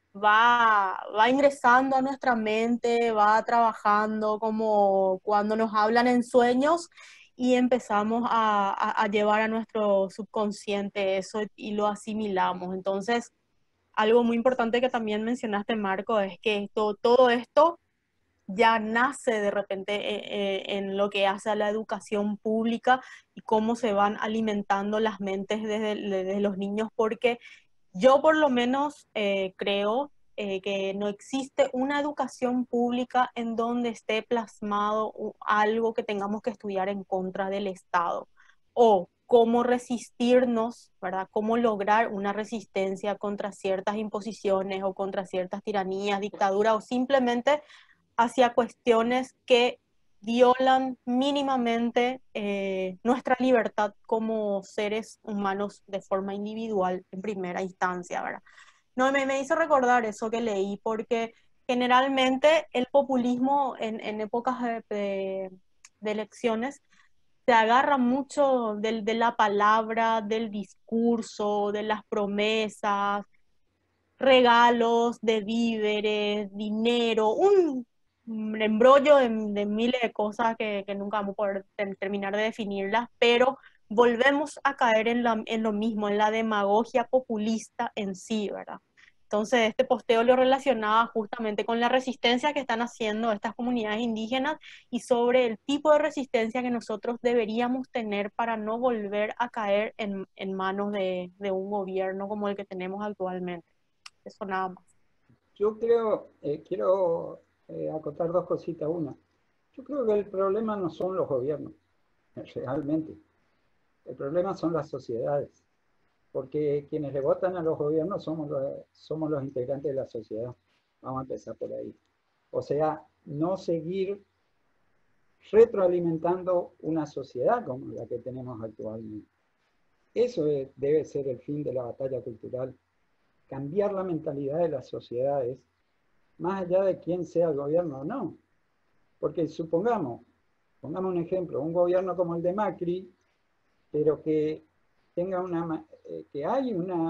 va ingresando a nuestra mente, va trabajando como cuando nos hablan en sueños y empezamos a llevar a nuestro subconsciente eso y lo asimilamos. Entonces, algo muy importante que también mencionaste, Marco, es que todo esto ya nace de repente en lo que hace a la educación pública y cómo se van alimentando las mentes desde los niños, porque yo por lo menos creo que no existe una educación pública en donde esté plasmado algo que tengamos que estudiar en contra del Estado o cómo resistirnos, ¿verdad? Cómo lograr una resistencia contra ciertas imposiciones o contra ciertas tiranías, dictaduras o simplemente hacia cuestiones que violan mínimamente nuestra libertad como seres humanos de forma individual en primera instancia, ¿verdad? No, me hizo recordar eso que leí porque Generalmente el populismo en épocas de elecciones se agarra mucho de la palabra, del discurso, de las promesas, regalos de víveres, dinero, un embrollo de miles de cosas que nunca vamos a poder terminar de definirlas, pero volvemos a caer en lo mismo, en la demagogia populista en sí, ¿verdad? Entonces, este posteo lo relacionaba justamente con la resistencia que están haciendo estas comunidades indígenas y sobre el tipo de resistencia que nosotros deberíamos tener para no volver a caer en manos de un gobierno como el que tenemos actualmente. Eso nada más. Yo creo, quiero acotar dos cositas. Una, yo creo que el problema no son los gobiernos, realmente. El problema son las sociedades, porque quienes le votan a los gobiernos somos los integrantes de la sociedad. Vamos a empezar por ahí. O sea, no seguir retroalimentando una sociedad como la que tenemos actualmente. Eso debe ser el fin de la batalla cultural. Cambiar la mentalidad de las sociedades, más allá de quién sea el gobierno o no. Porque pongamos un ejemplo, un gobierno como el de Macri, pero que tenga que hay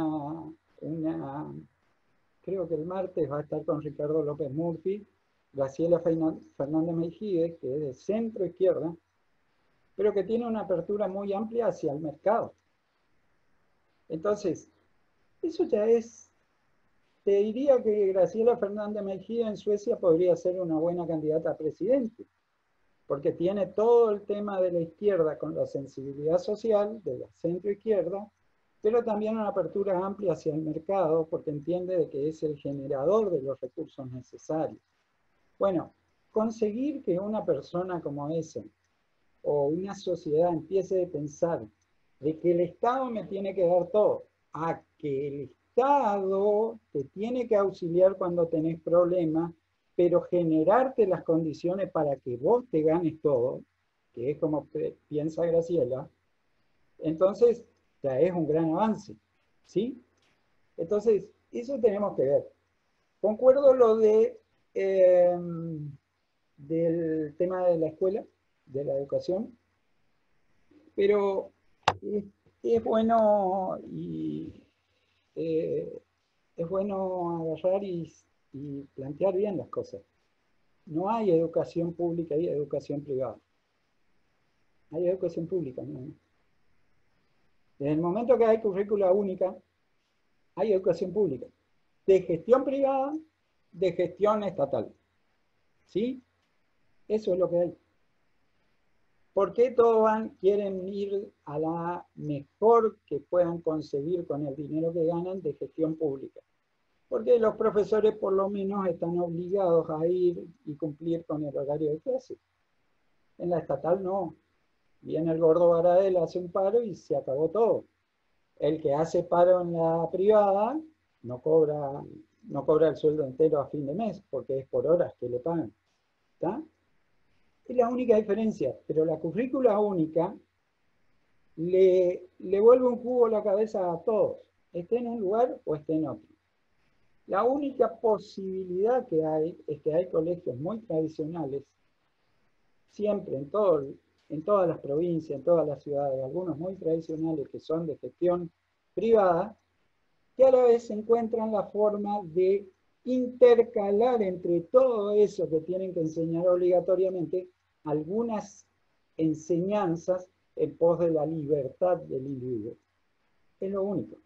creo que el martes va a estar con Ricardo López Murphy, Graciela Fernández Mejide, que es de centro izquierda, pero que tiene una apertura muy amplia hacia el mercado. Entonces, eso ya es, te diría que Graciela Fernández Mejía en Suecia podría ser una buena candidata a presidente, porque tiene todo el tema de la izquierda con la sensibilidad social, de la centro izquierda, pero también una apertura amplia hacia el mercado, porque entiende de que es el generador de los recursos necesarios. Bueno, conseguir que una persona como esa, o una sociedad empiece a pensar de que el Estado me tiene que dar todo, a que el Estado te tiene que auxiliar cuando tenés problemas, pero generarte las condiciones para que vos te ganes todo, que es como piensa Graciela, entonces ya es un gran avance, ¿sí? Entonces, eso tenemos que ver. Concuerdo lo de del tema de la escuela, de la educación, pero es bueno es bueno agarrar y plantear bien las cosas. No hay educación pública, hay educación privada. Hay educación pública, ¿no? Desde el momento que hay currícula única, hay educación pública. De gestión privada, de gestión estatal. ¿Sí? Eso es lo que hay. ¿Por qué todos quieren ir a la mejor que puedan conseguir con el dinero que ganan de gestión pública? Porque los profesores por lo menos están obligados a ir y cumplir con el horario de clase. En la estatal no. Viene el gordo Baradel, hace un paro y se acabó todo. El que hace paro en la privada no cobra el sueldo entero a fin de mes, porque es por horas que le pagan. ¿Está? Es la única diferencia, pero la currícula única le vuelve un cubo a la cabeza a todos, esté en un lugar o esté en otro. La única posibilidad que hay es que hay colegios muy tradicionales, siempre en todas las provincias, en todas las ciudades, algunos muy tradicionales que son de gestión privada, que a la vez encuentran la forma de intercalar entre todo eso que tienen que enseñar obligatoriamente algunas enseñanzas en pos de la libertad del individuo. Es lo único.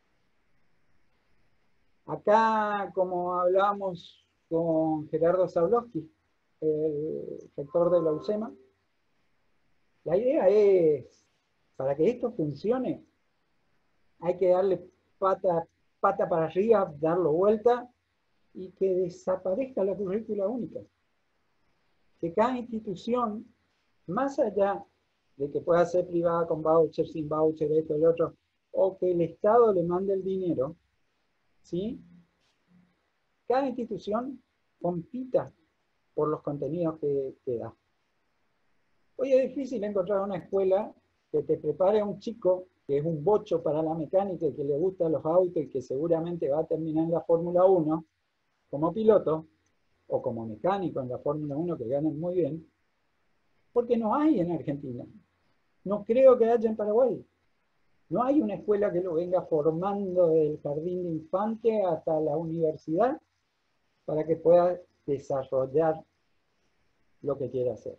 Acá, como hablábamos con Gerardo Zablowski, el rector de la UCEMA, la idea es, para que esto funcione, hay que darle pata para arriba, darlo vuelta y que desaparezca la currícula única. Que cada institución, más allá de que pueda ser privada con voucher, sin voucher, esto, el otro, o que el Estado le mande el dinero, ¿sí? Cada institución compita por los contenidos que da. Hoy es difícil encontrar una escuela que te prepare a un chico que es un bocho para la mecánica y que le gustan los autos y que seguramente va a terminar en la Fórmula 1 como piloto, o como mecánico en la Fórmula 1 que ganan muy bien, porque no hay en Argentina. No creo que haya en Paraguay. No hay una escuela que lo venga formando del jardín de infante hasta la universidad para que pueda desarrollar lo que quiera hacer.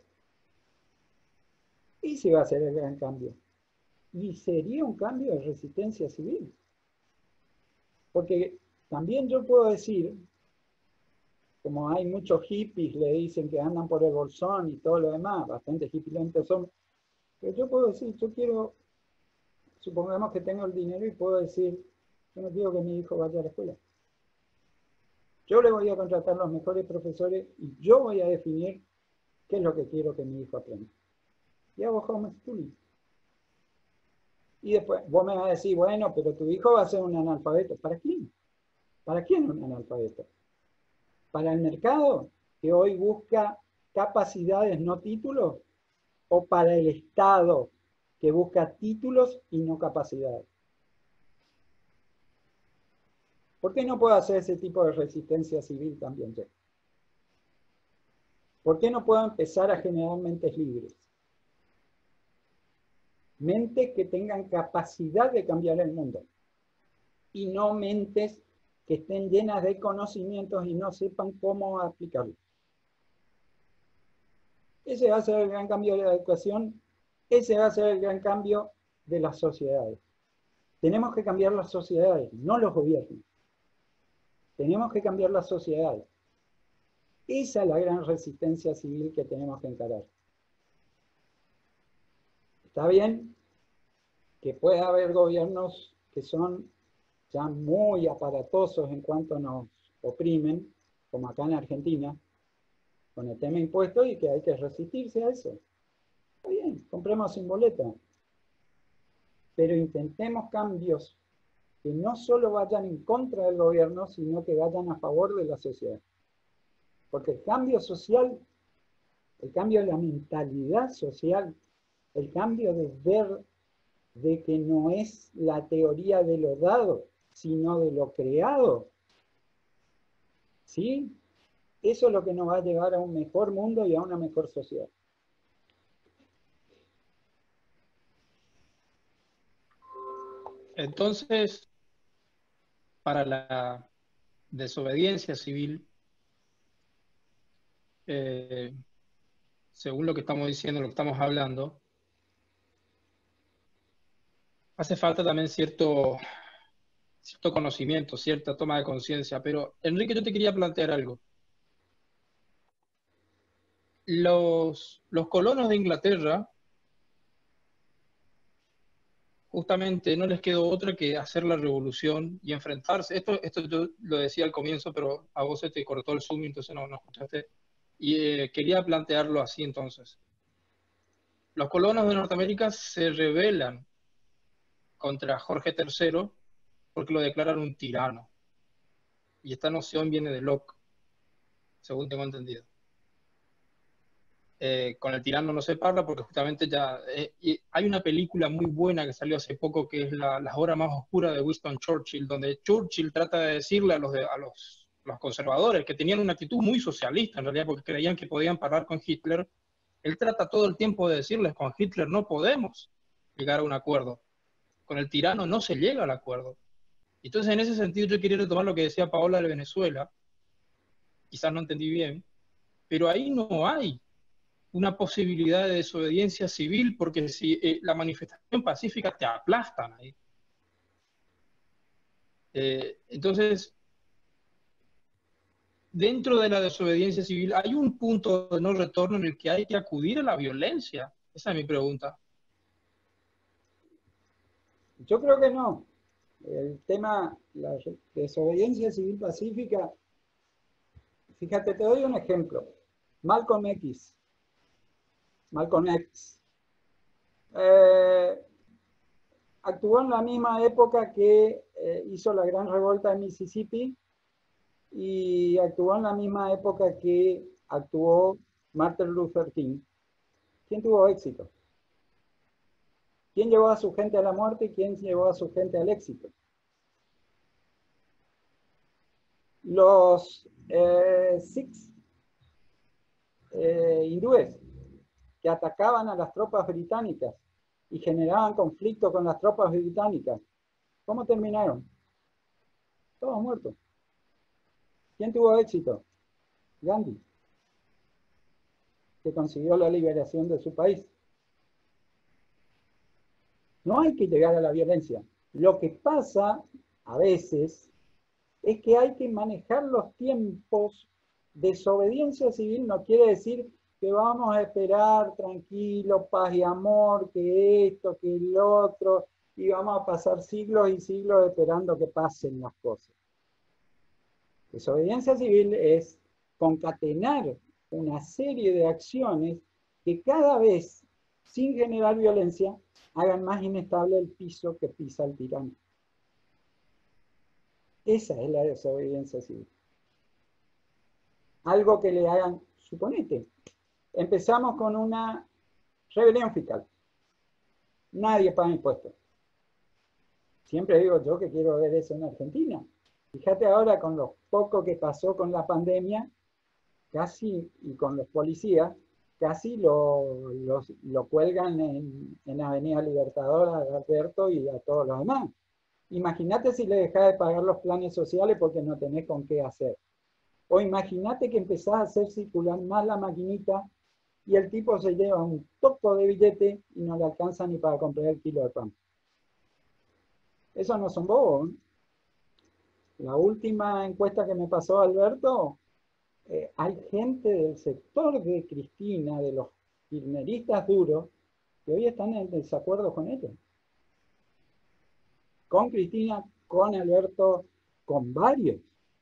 Y se va a hacer el gran cambio. Y sería un cambio de resistencia civil. Porque también yo puedo decir, como hay muchos hippies, le dicen que andan por el bolsón y todo lo demás, bastante hippies lentos son, pero yo puedo decir, yo quiero, supongamos que tengo el dinero y puedo decir, yo no quiero que mi hijo vaya a la escuela. Yo le voy a contratar los mejores profesores y yo voy a definir qué es lo que quiero que mi hijo aprenda. Y hago homeschooling. Y después vos me vas a decir, bueno, pero tu hijo va a ser un analfabeto. ¿Para quién? ¿Para quién un analfabeto? ¿Para el mercado, que hoy busca capacidades, no títulos? ¿O para el Estado, que busca títulos y no capacidades? ¿Por qué no puedo hacer ese tipo de resistencia civil también yo? ¿Por qué no puedo empezar a generar mentes libres? Mentes que tengan capacidad de cambiar el mundo. Y no mentes que estén llenas de conocimientos y no sepan cómo aplicarlos. Ese va a ser el gran cambio de la educación. Ese va a ser el gran cambio de las sociedades. Tenemos que cambiar las sociedades, no los gobiernos. Tenemos que cambiar las sociedades. Esa es la gran resistencia civil que tenemos que encarar. Está bien que pueda haber gobiernos que son ya muy aparatosos en cuanto nos oprimen, como acá en Argentina, con el tema impuesto, y que hay que resistirse a eso. Está bien, compremos sin boleta. Pero intentemos cambios que no solo vayan en contra del gobierno, sino que vayan a favor de la sociedad. Porque el cambio social, el cambio de la mentalidad social, el cambio de ver de que no es la teoría de lo dado, sino de lo creado, ¿sí? Eso es lo que nos va a llevar a un mejor mundo y a una mejor sociedad. Entonces, para la desobediencia civil, según lo que estamos diciendo, lo que estamos hablando, hace falta también cierto conocimiento, cierta toma de conciencia. Pero, Enrique, yo te quería plantear algo. Los colonos de Inglaterra, justamente no les quedó otra que hacer la revolución y enfrentarse. Esto yo lo decía al comienzo, pero a vos se te cortó el Zoom, entonces no escuchaste. Y quería plantearlo así entonces. Los colonos de Norteamérica se rebelan contra Jorge III porque lo declaran un tirano. Y esta noción viene de Locke, según tengo entendido. Con el tirano no se parla porque justamente ya... y hay una película muy buena que salió hace poco que es Las horas más oscuras de Winston Churchill, donde Churchill trata de decirle a los conservadores que tenían una actitud muy socialista en realidad porque creían que podían parar con Hitler. Él trata todo el tiempo de decirles, con Hitler no podemos llegar a un acuerdo. Con el tirano no se llega al acuerdo. Entonces, en ese sentido, yo quería retomar lo que decía Paola de Venezuela. Quizás no entendí bien, pero ahí no hay una posibilidad de desobediencia civil, porque si la manifestación pacífica te aplastan ahí. Entonces, dentro de la desobediencia civil hay un punto de no retorno en el que hay que acudir a la violencia. Esa es mi pregunta. Yo creo que no. El tema, la desobediencia civil pacífica, fíjate, te doy un ejemplo. Malcolm X. Actuó en la misma época que hizo la gran revuelta en Mississippi y actuó en la misma época que actuó Martin Luther King. ¿Quién tuvo éxito? ¿Quién llevó a su gente a la muerte y quién llevó a su gente al éxito? Los Sikhs hindúes que atacaban a las tropas británicas y generaban conflicto con las tropas británicas. ¿Cómo terminaron? Todos muertos. ¿Quién tuvo éxito? Gandhi, que consiguió la liberación de su país. No hay que llegar a la violencia. Lo que pasa a veces es que hay que manejar los tiempos. Desobediencia civil no quiere decir que vamos a esperar tranquilo, paz y amor, que esto, que el otro, y vamos a pasar siglos y siglos esperando que pasen las cosas. Desobediencia civil es concatenar una serie de acciones que cada vez, sin generar violencia, hagan más inestable el piso que pisa el tirano. Esa es la desobediencia civil. Algo que le hagan, suponete, empezamos con una rebelión fiscal. Nadie paga impuestos. Siempre digo yo que quiero ver eso en Argentina. Fíjate ahora con lo poco que pasó con la pandemia, casi, y con los policías, casi lo cuelgan en Avenida Libertador a Alberto y a todos los demás. Imagínate si le dejás de pagar los planes sociales porque no tenés con qué hacer. O imagínate que empezás a hacer circular más la maquinita y el tipo se lleva un toco de billete y no le alcanza ni para comprar el kilo de pan. Esos no son bobos, ¿eh? La última encuesta que me pasó Alberto, hay gente del sector de Cristina, de los kirchneristas duros, que hoy están en desacuerdo con ellos. Con Cristina, con Alberto, con varios.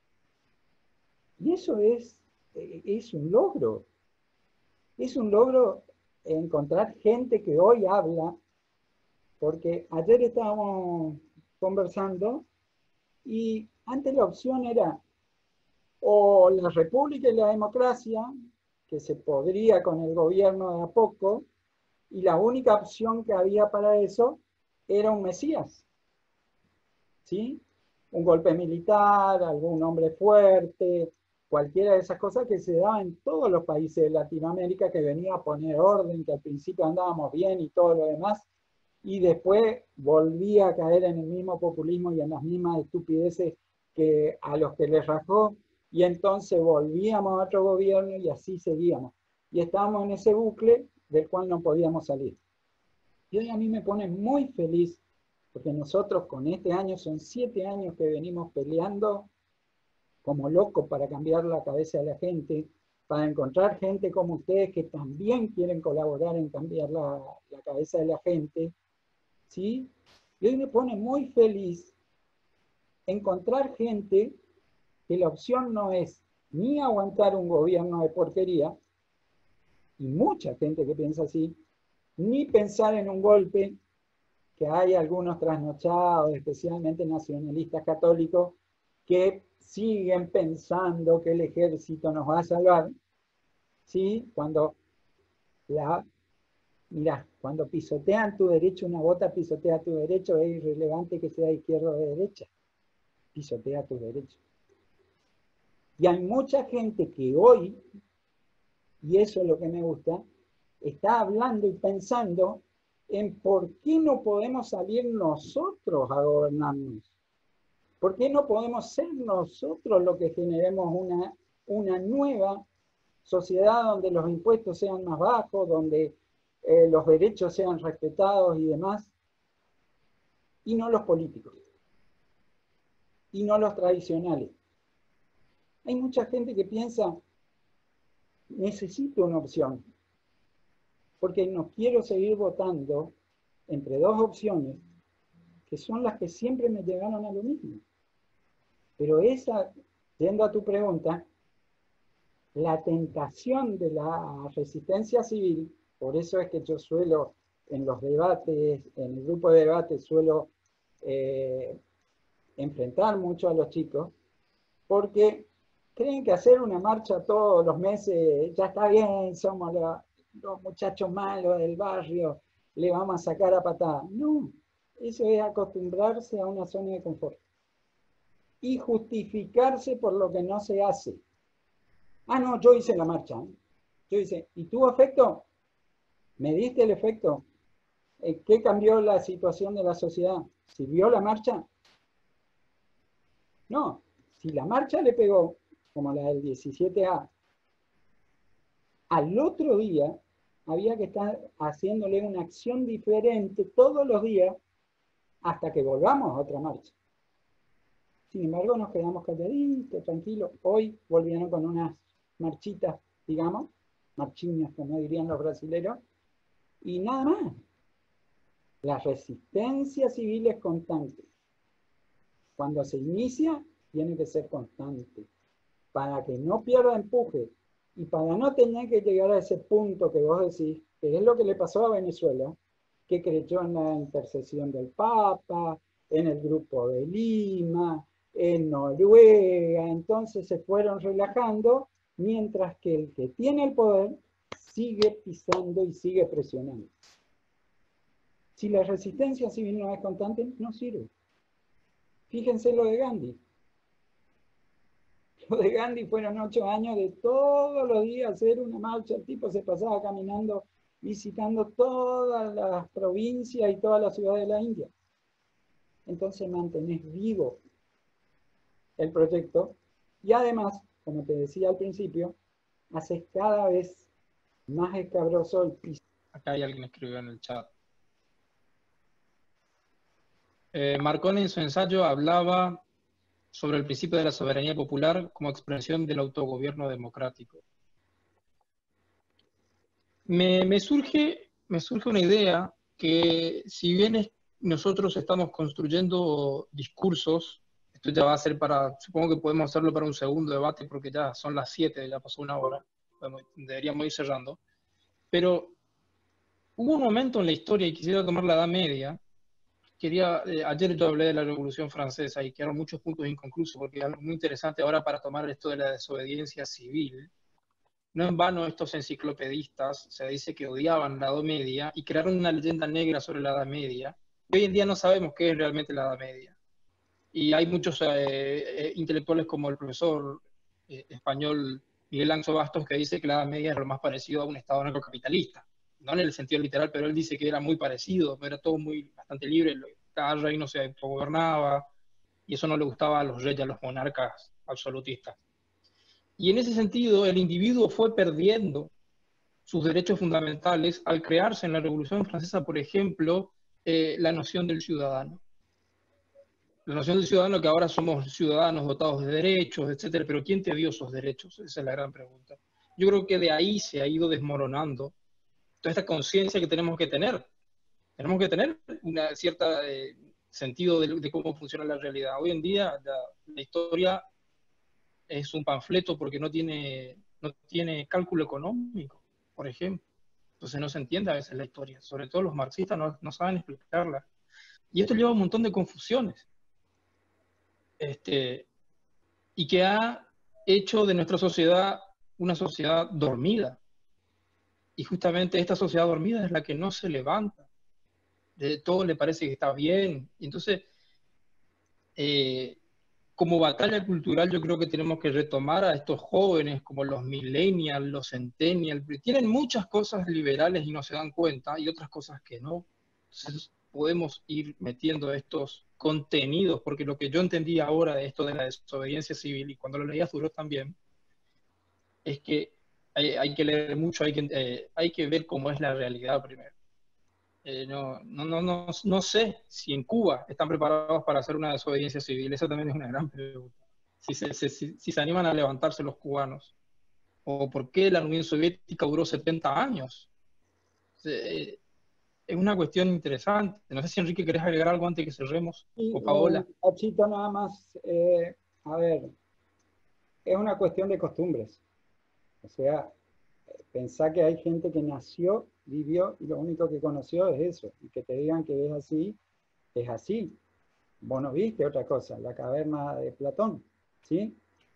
Y eso es un logro. Es un logro encontrar gente que hoy habla, porque ayer estábamos conversando y antes la opción era o la república y la democracia, que se podría con el gobierno de a poco, y la única opción que había para eso era un Mesías. ¿Sí? Un golpe militar, algún hombre fuerte, cualquiera de esas cosas que se daban en todos los países de Latinoamérica, que venía a poner orden, que al principio andábamos bien y todo lo demás, y después volvía a caer en el mismo populismo y en las mismas estupideces que a los que les rajó, y entonces volvíamos a otro gobierno y así seguíamos. Y estábamos en ese bucle del cual no podíamos salir. Y hoy a mí me pone muy feliz, porque nosotros con este año, son 7 años que venimos peleando como locos para cambiar la cabeza de la gente, para encontrar gente como ustedes que también quieren colaborar en cambiar la cabeza de la gente, ¿sí? Y hoy me pone muy feliz encontrar gente que la opción no es ni aguantar un gobierno de porquería, y mucha gente que piensa así, ni pensar en un golpe, que hay algunos trasnochados, especialmente nacionalistas católicos, que siguen pensando que el ejército nos va a salvar, ¿sí? Cuando cuando pisotean tu derecho, una bota pisotea tu derecho, es irrelevante que sea izquierda o de derecha, pisotea tu derecho. Y hay mucha gente que hoy, y eso es lo que me gusta, está hablando y pensando en por qué no podemos salir nosotros a gobernarnos. ¿Por qué no podemos ser nosotros los que generemos una nueva sociedad donde los impuestos sean más bajos, donde los derechos sean respetados y demás? Y no los políticos. Y no los tradicionales. Hay mucha gente que piensa, necesito una opción, porque no quiero seguir votando entre dos opciones que son las que siempre me llegaron a lo mismo. Pero esa, yendo a tu pregunta, la tentación de la resistencia civil, por eso es que yo suelo, en los debates, en el grupo de debate, suelo enfrentar mucho a los chicos, porque creen que hacer una marcha todos los meses, ya está bien, somos los muchachos malos del barrio, le vamos a sacar a patada. No, eso es acostumbrarse a una zona de confort. Y justificarse por lo que no se hace. Ah, no, yo hice la marcha. Yo dice, ¿y tuvo efecto? ¿Mediste el efecto? ¿Qué cambió la situación de la sociedad? ¿Sirvió la marcha? No. Si la marcha le pegó, como la del 17A, al otro día había que estar haciéndole una acción diferente todos los días hasta que volvamos a otra marcha. Sin embargo, nos quedamos calladitos, tranquilos. Hoy volvieron con unas marchitas, digamos, marchiñas, como dirían los brasileños, y nada más. La resistencia civil es constante. Cuando se inicia, tiene que ser constante, para que no pierda empuje y para no tener que llegar a ese punto que vos decís, que es lo que le pasó a Venezuela, que creyó en la intercesión del Papa, en el Grupo de Lima, en Noruega, entonces se fueron relajando, mientras que el que tiene el poder sigue pisando y sigue presionando. Si la resistencia civil no es constante, no sirve. Fíjense lo de Gandhi. Lo de Gandhi fueron 8 años de todos los días hacer una marcha. El tipo se pasaba caminando, visitando todas las provincias y todas las ciudades de la India. Entonces mantenés vivo el proyecto y además, como te decía al principio, haces cada vez más escabroso el piso. Acá hay alguien que escribió en el chat. Marconi en su ensayo hablaba sobre el principio de la soberanía popular como expresión del autogobierno democrático. Me surge una idea que si bien nosotros estamos construyendo discursos, esto ya va a ser supongo que podemos hacerlo para un segundo debate porque ya son las 7, ya pasó una hora, deberíamos ir cerrando, pero hubo un momento en la historia, y quisiera tomar la Edad Media, ayer yo hablé de la Revolución Francesa y quedaron muchos puntos inconclusos porque es algo muy interesante ahora para tomar esto de la desobediencia civil. No en vano estos enciclopedistas se dice que odiaban la Edad Media y crearon una leyenda negra sobre la Edad Media. Hoy en día no sabemos qué es realmente la Edad Media. Y hay muchos intelectuales como el profesor español Miguel Anso Bastos que dice que la Edad Media era lo más parecido a un Estado anarcocapitalista. No en el sentido literal, pero él dice que era muy parecido, era todo bastante libre, cada reino se autogobernaba y eso no le gustaba a los reyes, a los monarcas absolutistas. Y en ese sentido, el individuo fue perdiendo sus derechos fundamentales al crearse en la Revolución Francesa, por ejemplo, la noción del ciudadano. La noción del ciudadano, que ahora somos ciudadanos dotados de derechos, etcétera, pero ¿quién te dio esos derechos? Esa es la gran pregunta. Yo creo que de ahí se ha ido desmoronando toda esta conciencia que tenemos que tener. Tenemos que tener un cierto sentido de cómo funciona la realidad. Hoy en día la historia es un panfleto porque no tiene cálculo económico, por ejemplo. Entonces no se entiende a veces la historia. Sobre todo los marxistas no saben explicarla. Y esto lleva a un montón de confusiones. Y que ha hecho de nuestra sociedad una sociedad dormida. Y justamente esta sociedad dormida es la que no se levanta. De todo le parece que está bien. Y entonces, como batalla cultural, yo creo que tenemos que retomar a estos jóvenes como los millennials, los centennials, tienen muchas cosas liberales y no se dan cuenta, y otras cosas que no. Entonces podemos ir metiendo estos contenidos, porque lo que yo entendí ahora de esto de la desobediencia civil, y cuando lo leía Thoreau también, es que hay que leer mucho, hay que ver cómo es la realidad primero. No sé si en Cuba están preparados para hacer una desobediencia civil. Esa también es una gran pregunta. Si se animan a levantarse los cubanos. O por qué la Unión Soviética duró 70 años. Es una cuestión interesante. No sé si Enrique querés agregar algo antes que cerremos. Sí, o Paola. Achito, nada más. A ver, es una cuestión de costumbres. O sea, pensá que hay gente que nació, vivió y lo único que conoció es eso. Y que te digan que es así. Vos no viste otra cosa, la caverna de Platón, ¿sí?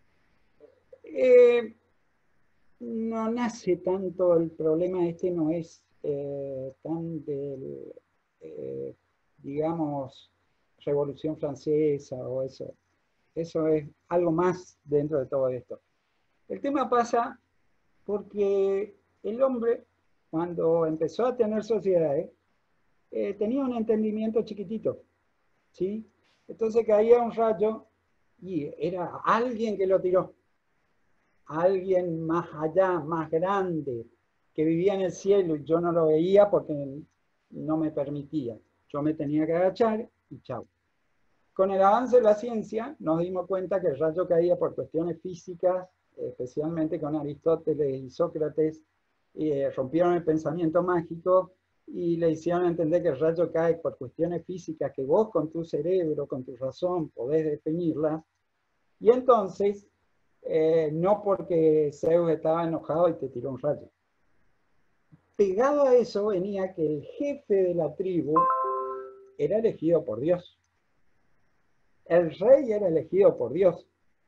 No nace tanto, el problema no es tan del, digamos, Revolución Francesa o eso. Eso es algo más dentro de todo esto. El tema pasa porque el hombre, cuando empezó a tener sociedades, tenía un entendimiento chiquitito, ¿sí? Entonces caía un rayo y era alguien que lo tiró, alguien más allá, más grande, que vivía en el cielo y yo no lo veía porque no me permitía. Yo me tenía que agachar y chau. Con el avance de la ciencia nos dimos cuenta que el rayo caía por cuestiones físicas, especialmente con Aristóteles y Sócrates, rompieron el pensamiento mágico y le hicieron entender que el rayo cae por cuestiones físicas que vos con tu cerebro, con tu razón, podés definirlas. Y entonces, no porque Zeus estaba enojado y te tiró un rayo. Pegado a eso venía que el jefe de la tribu era elegido por Dios. El rey era elegido por Dios.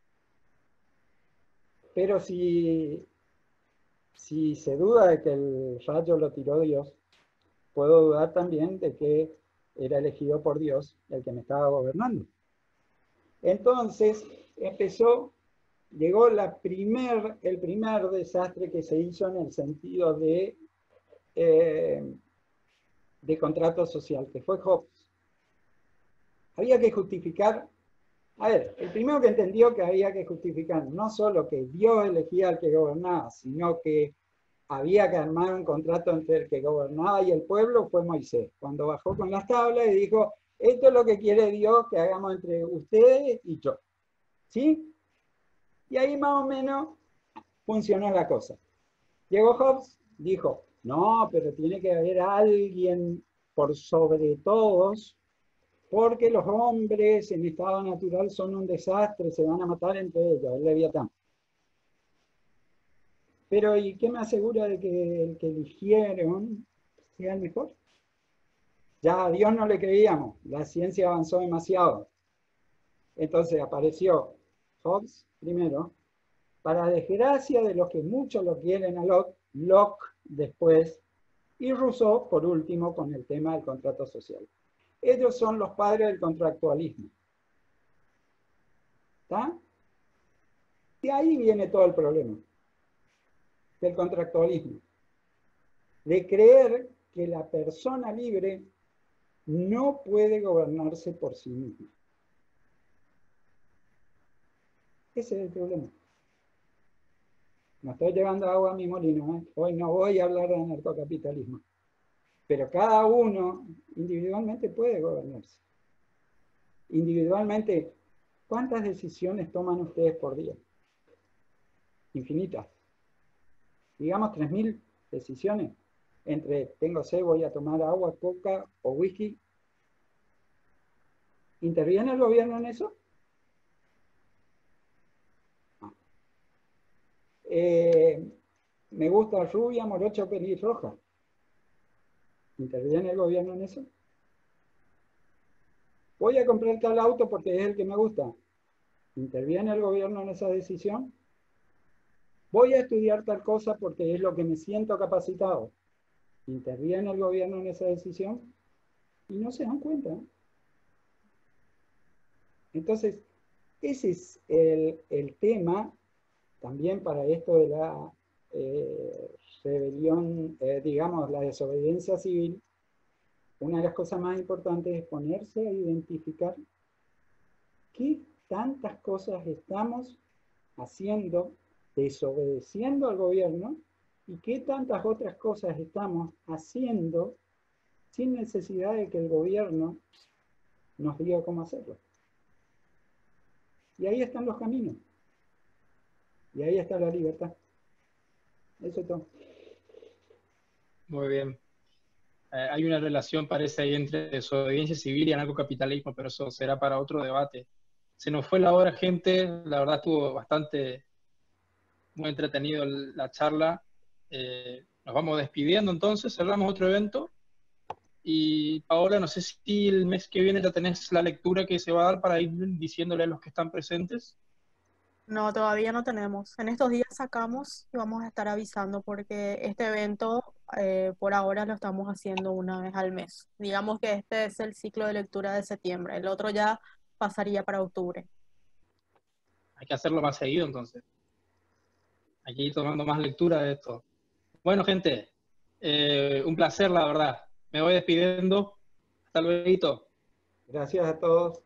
Pero si se duda de que el rayo lo tiró Dios, puedo dudar también de que era elegido por Dios el que me estaba gobernando. Entonces llegó el primer desastre que se hizo en el sentido de contrato social, que fue Hobbes. Había que justificar, el primero que entendió que había que justificar no solo que Dios elegía al que gobernaba, sino que había que armar un contrato entre el que gobernaba y el pueblo, fue Moisés, cuando bajó con las tablas y dijo, esto es lo que quiere Dios que hagamos entre ustedes y yo. ¿Sí? Y ahí más o menos funcionó la cosa. Llegó Hobbes, dijo, no, pero tiene que haber alguien por sobre todos, porque los hombres en estado natural son un desastre, se van a matar entre ellos, el Leviatán. Pero ¿y qué me asegura de que el que eligieron sea el mejor? Ya a Dios no le creíamos, la ciencia avanzó demasiado. Entonces apareció Hobbes primero, para desgracia de los que muchos lo quieren a Locke después, y Rousseau por último con el tema del contrato social. Ellos son los padres del contractualismo. ¿Está? De ahí viene todo el problema del contractualismo. De creer que la persona libre no puede gobernarse por sí misma. Ese es el problema. No estoy llevando agua a mi molino, ¿eh? Hoy no voy a hablar de anarcocapitalismo. Pero cada uno individualmente puede gobernarse. Individualmente, ¿cuántas decisiones toman ustedes por día? Infinitas. Digamos 3.000 decisiones. Entre tengo sed, voy a tomar agua, coca o whisky. ¿Interviene el gobierno en eso? No. Me gusta rubia, morocha o pelirroja. ¿Interviene el gobierno en eso? Voy a comprar tal auto porque es el que me gusta. ¿Interviene el gobierno en esa decisión? Voy a estudiar tal cosa porque es lo que me siento capacitado. ¿Interviene el gobierno en esa decisión? Y no se dan cuenta. Entonces, ese es el tema también para esto de la rebelión, digamos, la desobediencia civil. Una de las cosas más importantes es ponerse a identificar qué tantas cosas estamos haciendo, desobedeciendo al gobierno, y qué tantas otras cosas estamos haciendo sin necesidad de que el gobierno nos diga cómo hacerlo. Y ahí están los caminos. Y ahí está la libertad. Eso es todo. Muy bien. Hay una relación, parece, ahí entre desobediencia civil y anarcocapitalismo, pero eso será para otro debate. Se nos fue la hora, gente. La verdad estuvo muy entretenido la charla. Nos vamos despidiendo entonces, cerramos otro evento. Y Paola, no sé si el mes que viene ya tenés la lectura que se va a dar para ir diciéndole a los que están presentes. No, todavía no tenemos. En estos días sacamos y vamos a estar avisando porque este evento por ahora lo estamos haciendo una vez al mes. Digamos que este es el ciclo de lectura de septiembre. El otro ya pasaría para octubre. Hay que hacerlo más seguido entonces. Hay que ir tomando más lectura de esto. Bueno, gente, un placer, la verdad. Me voy despidiendo. Hasta luego. Gracias a todos.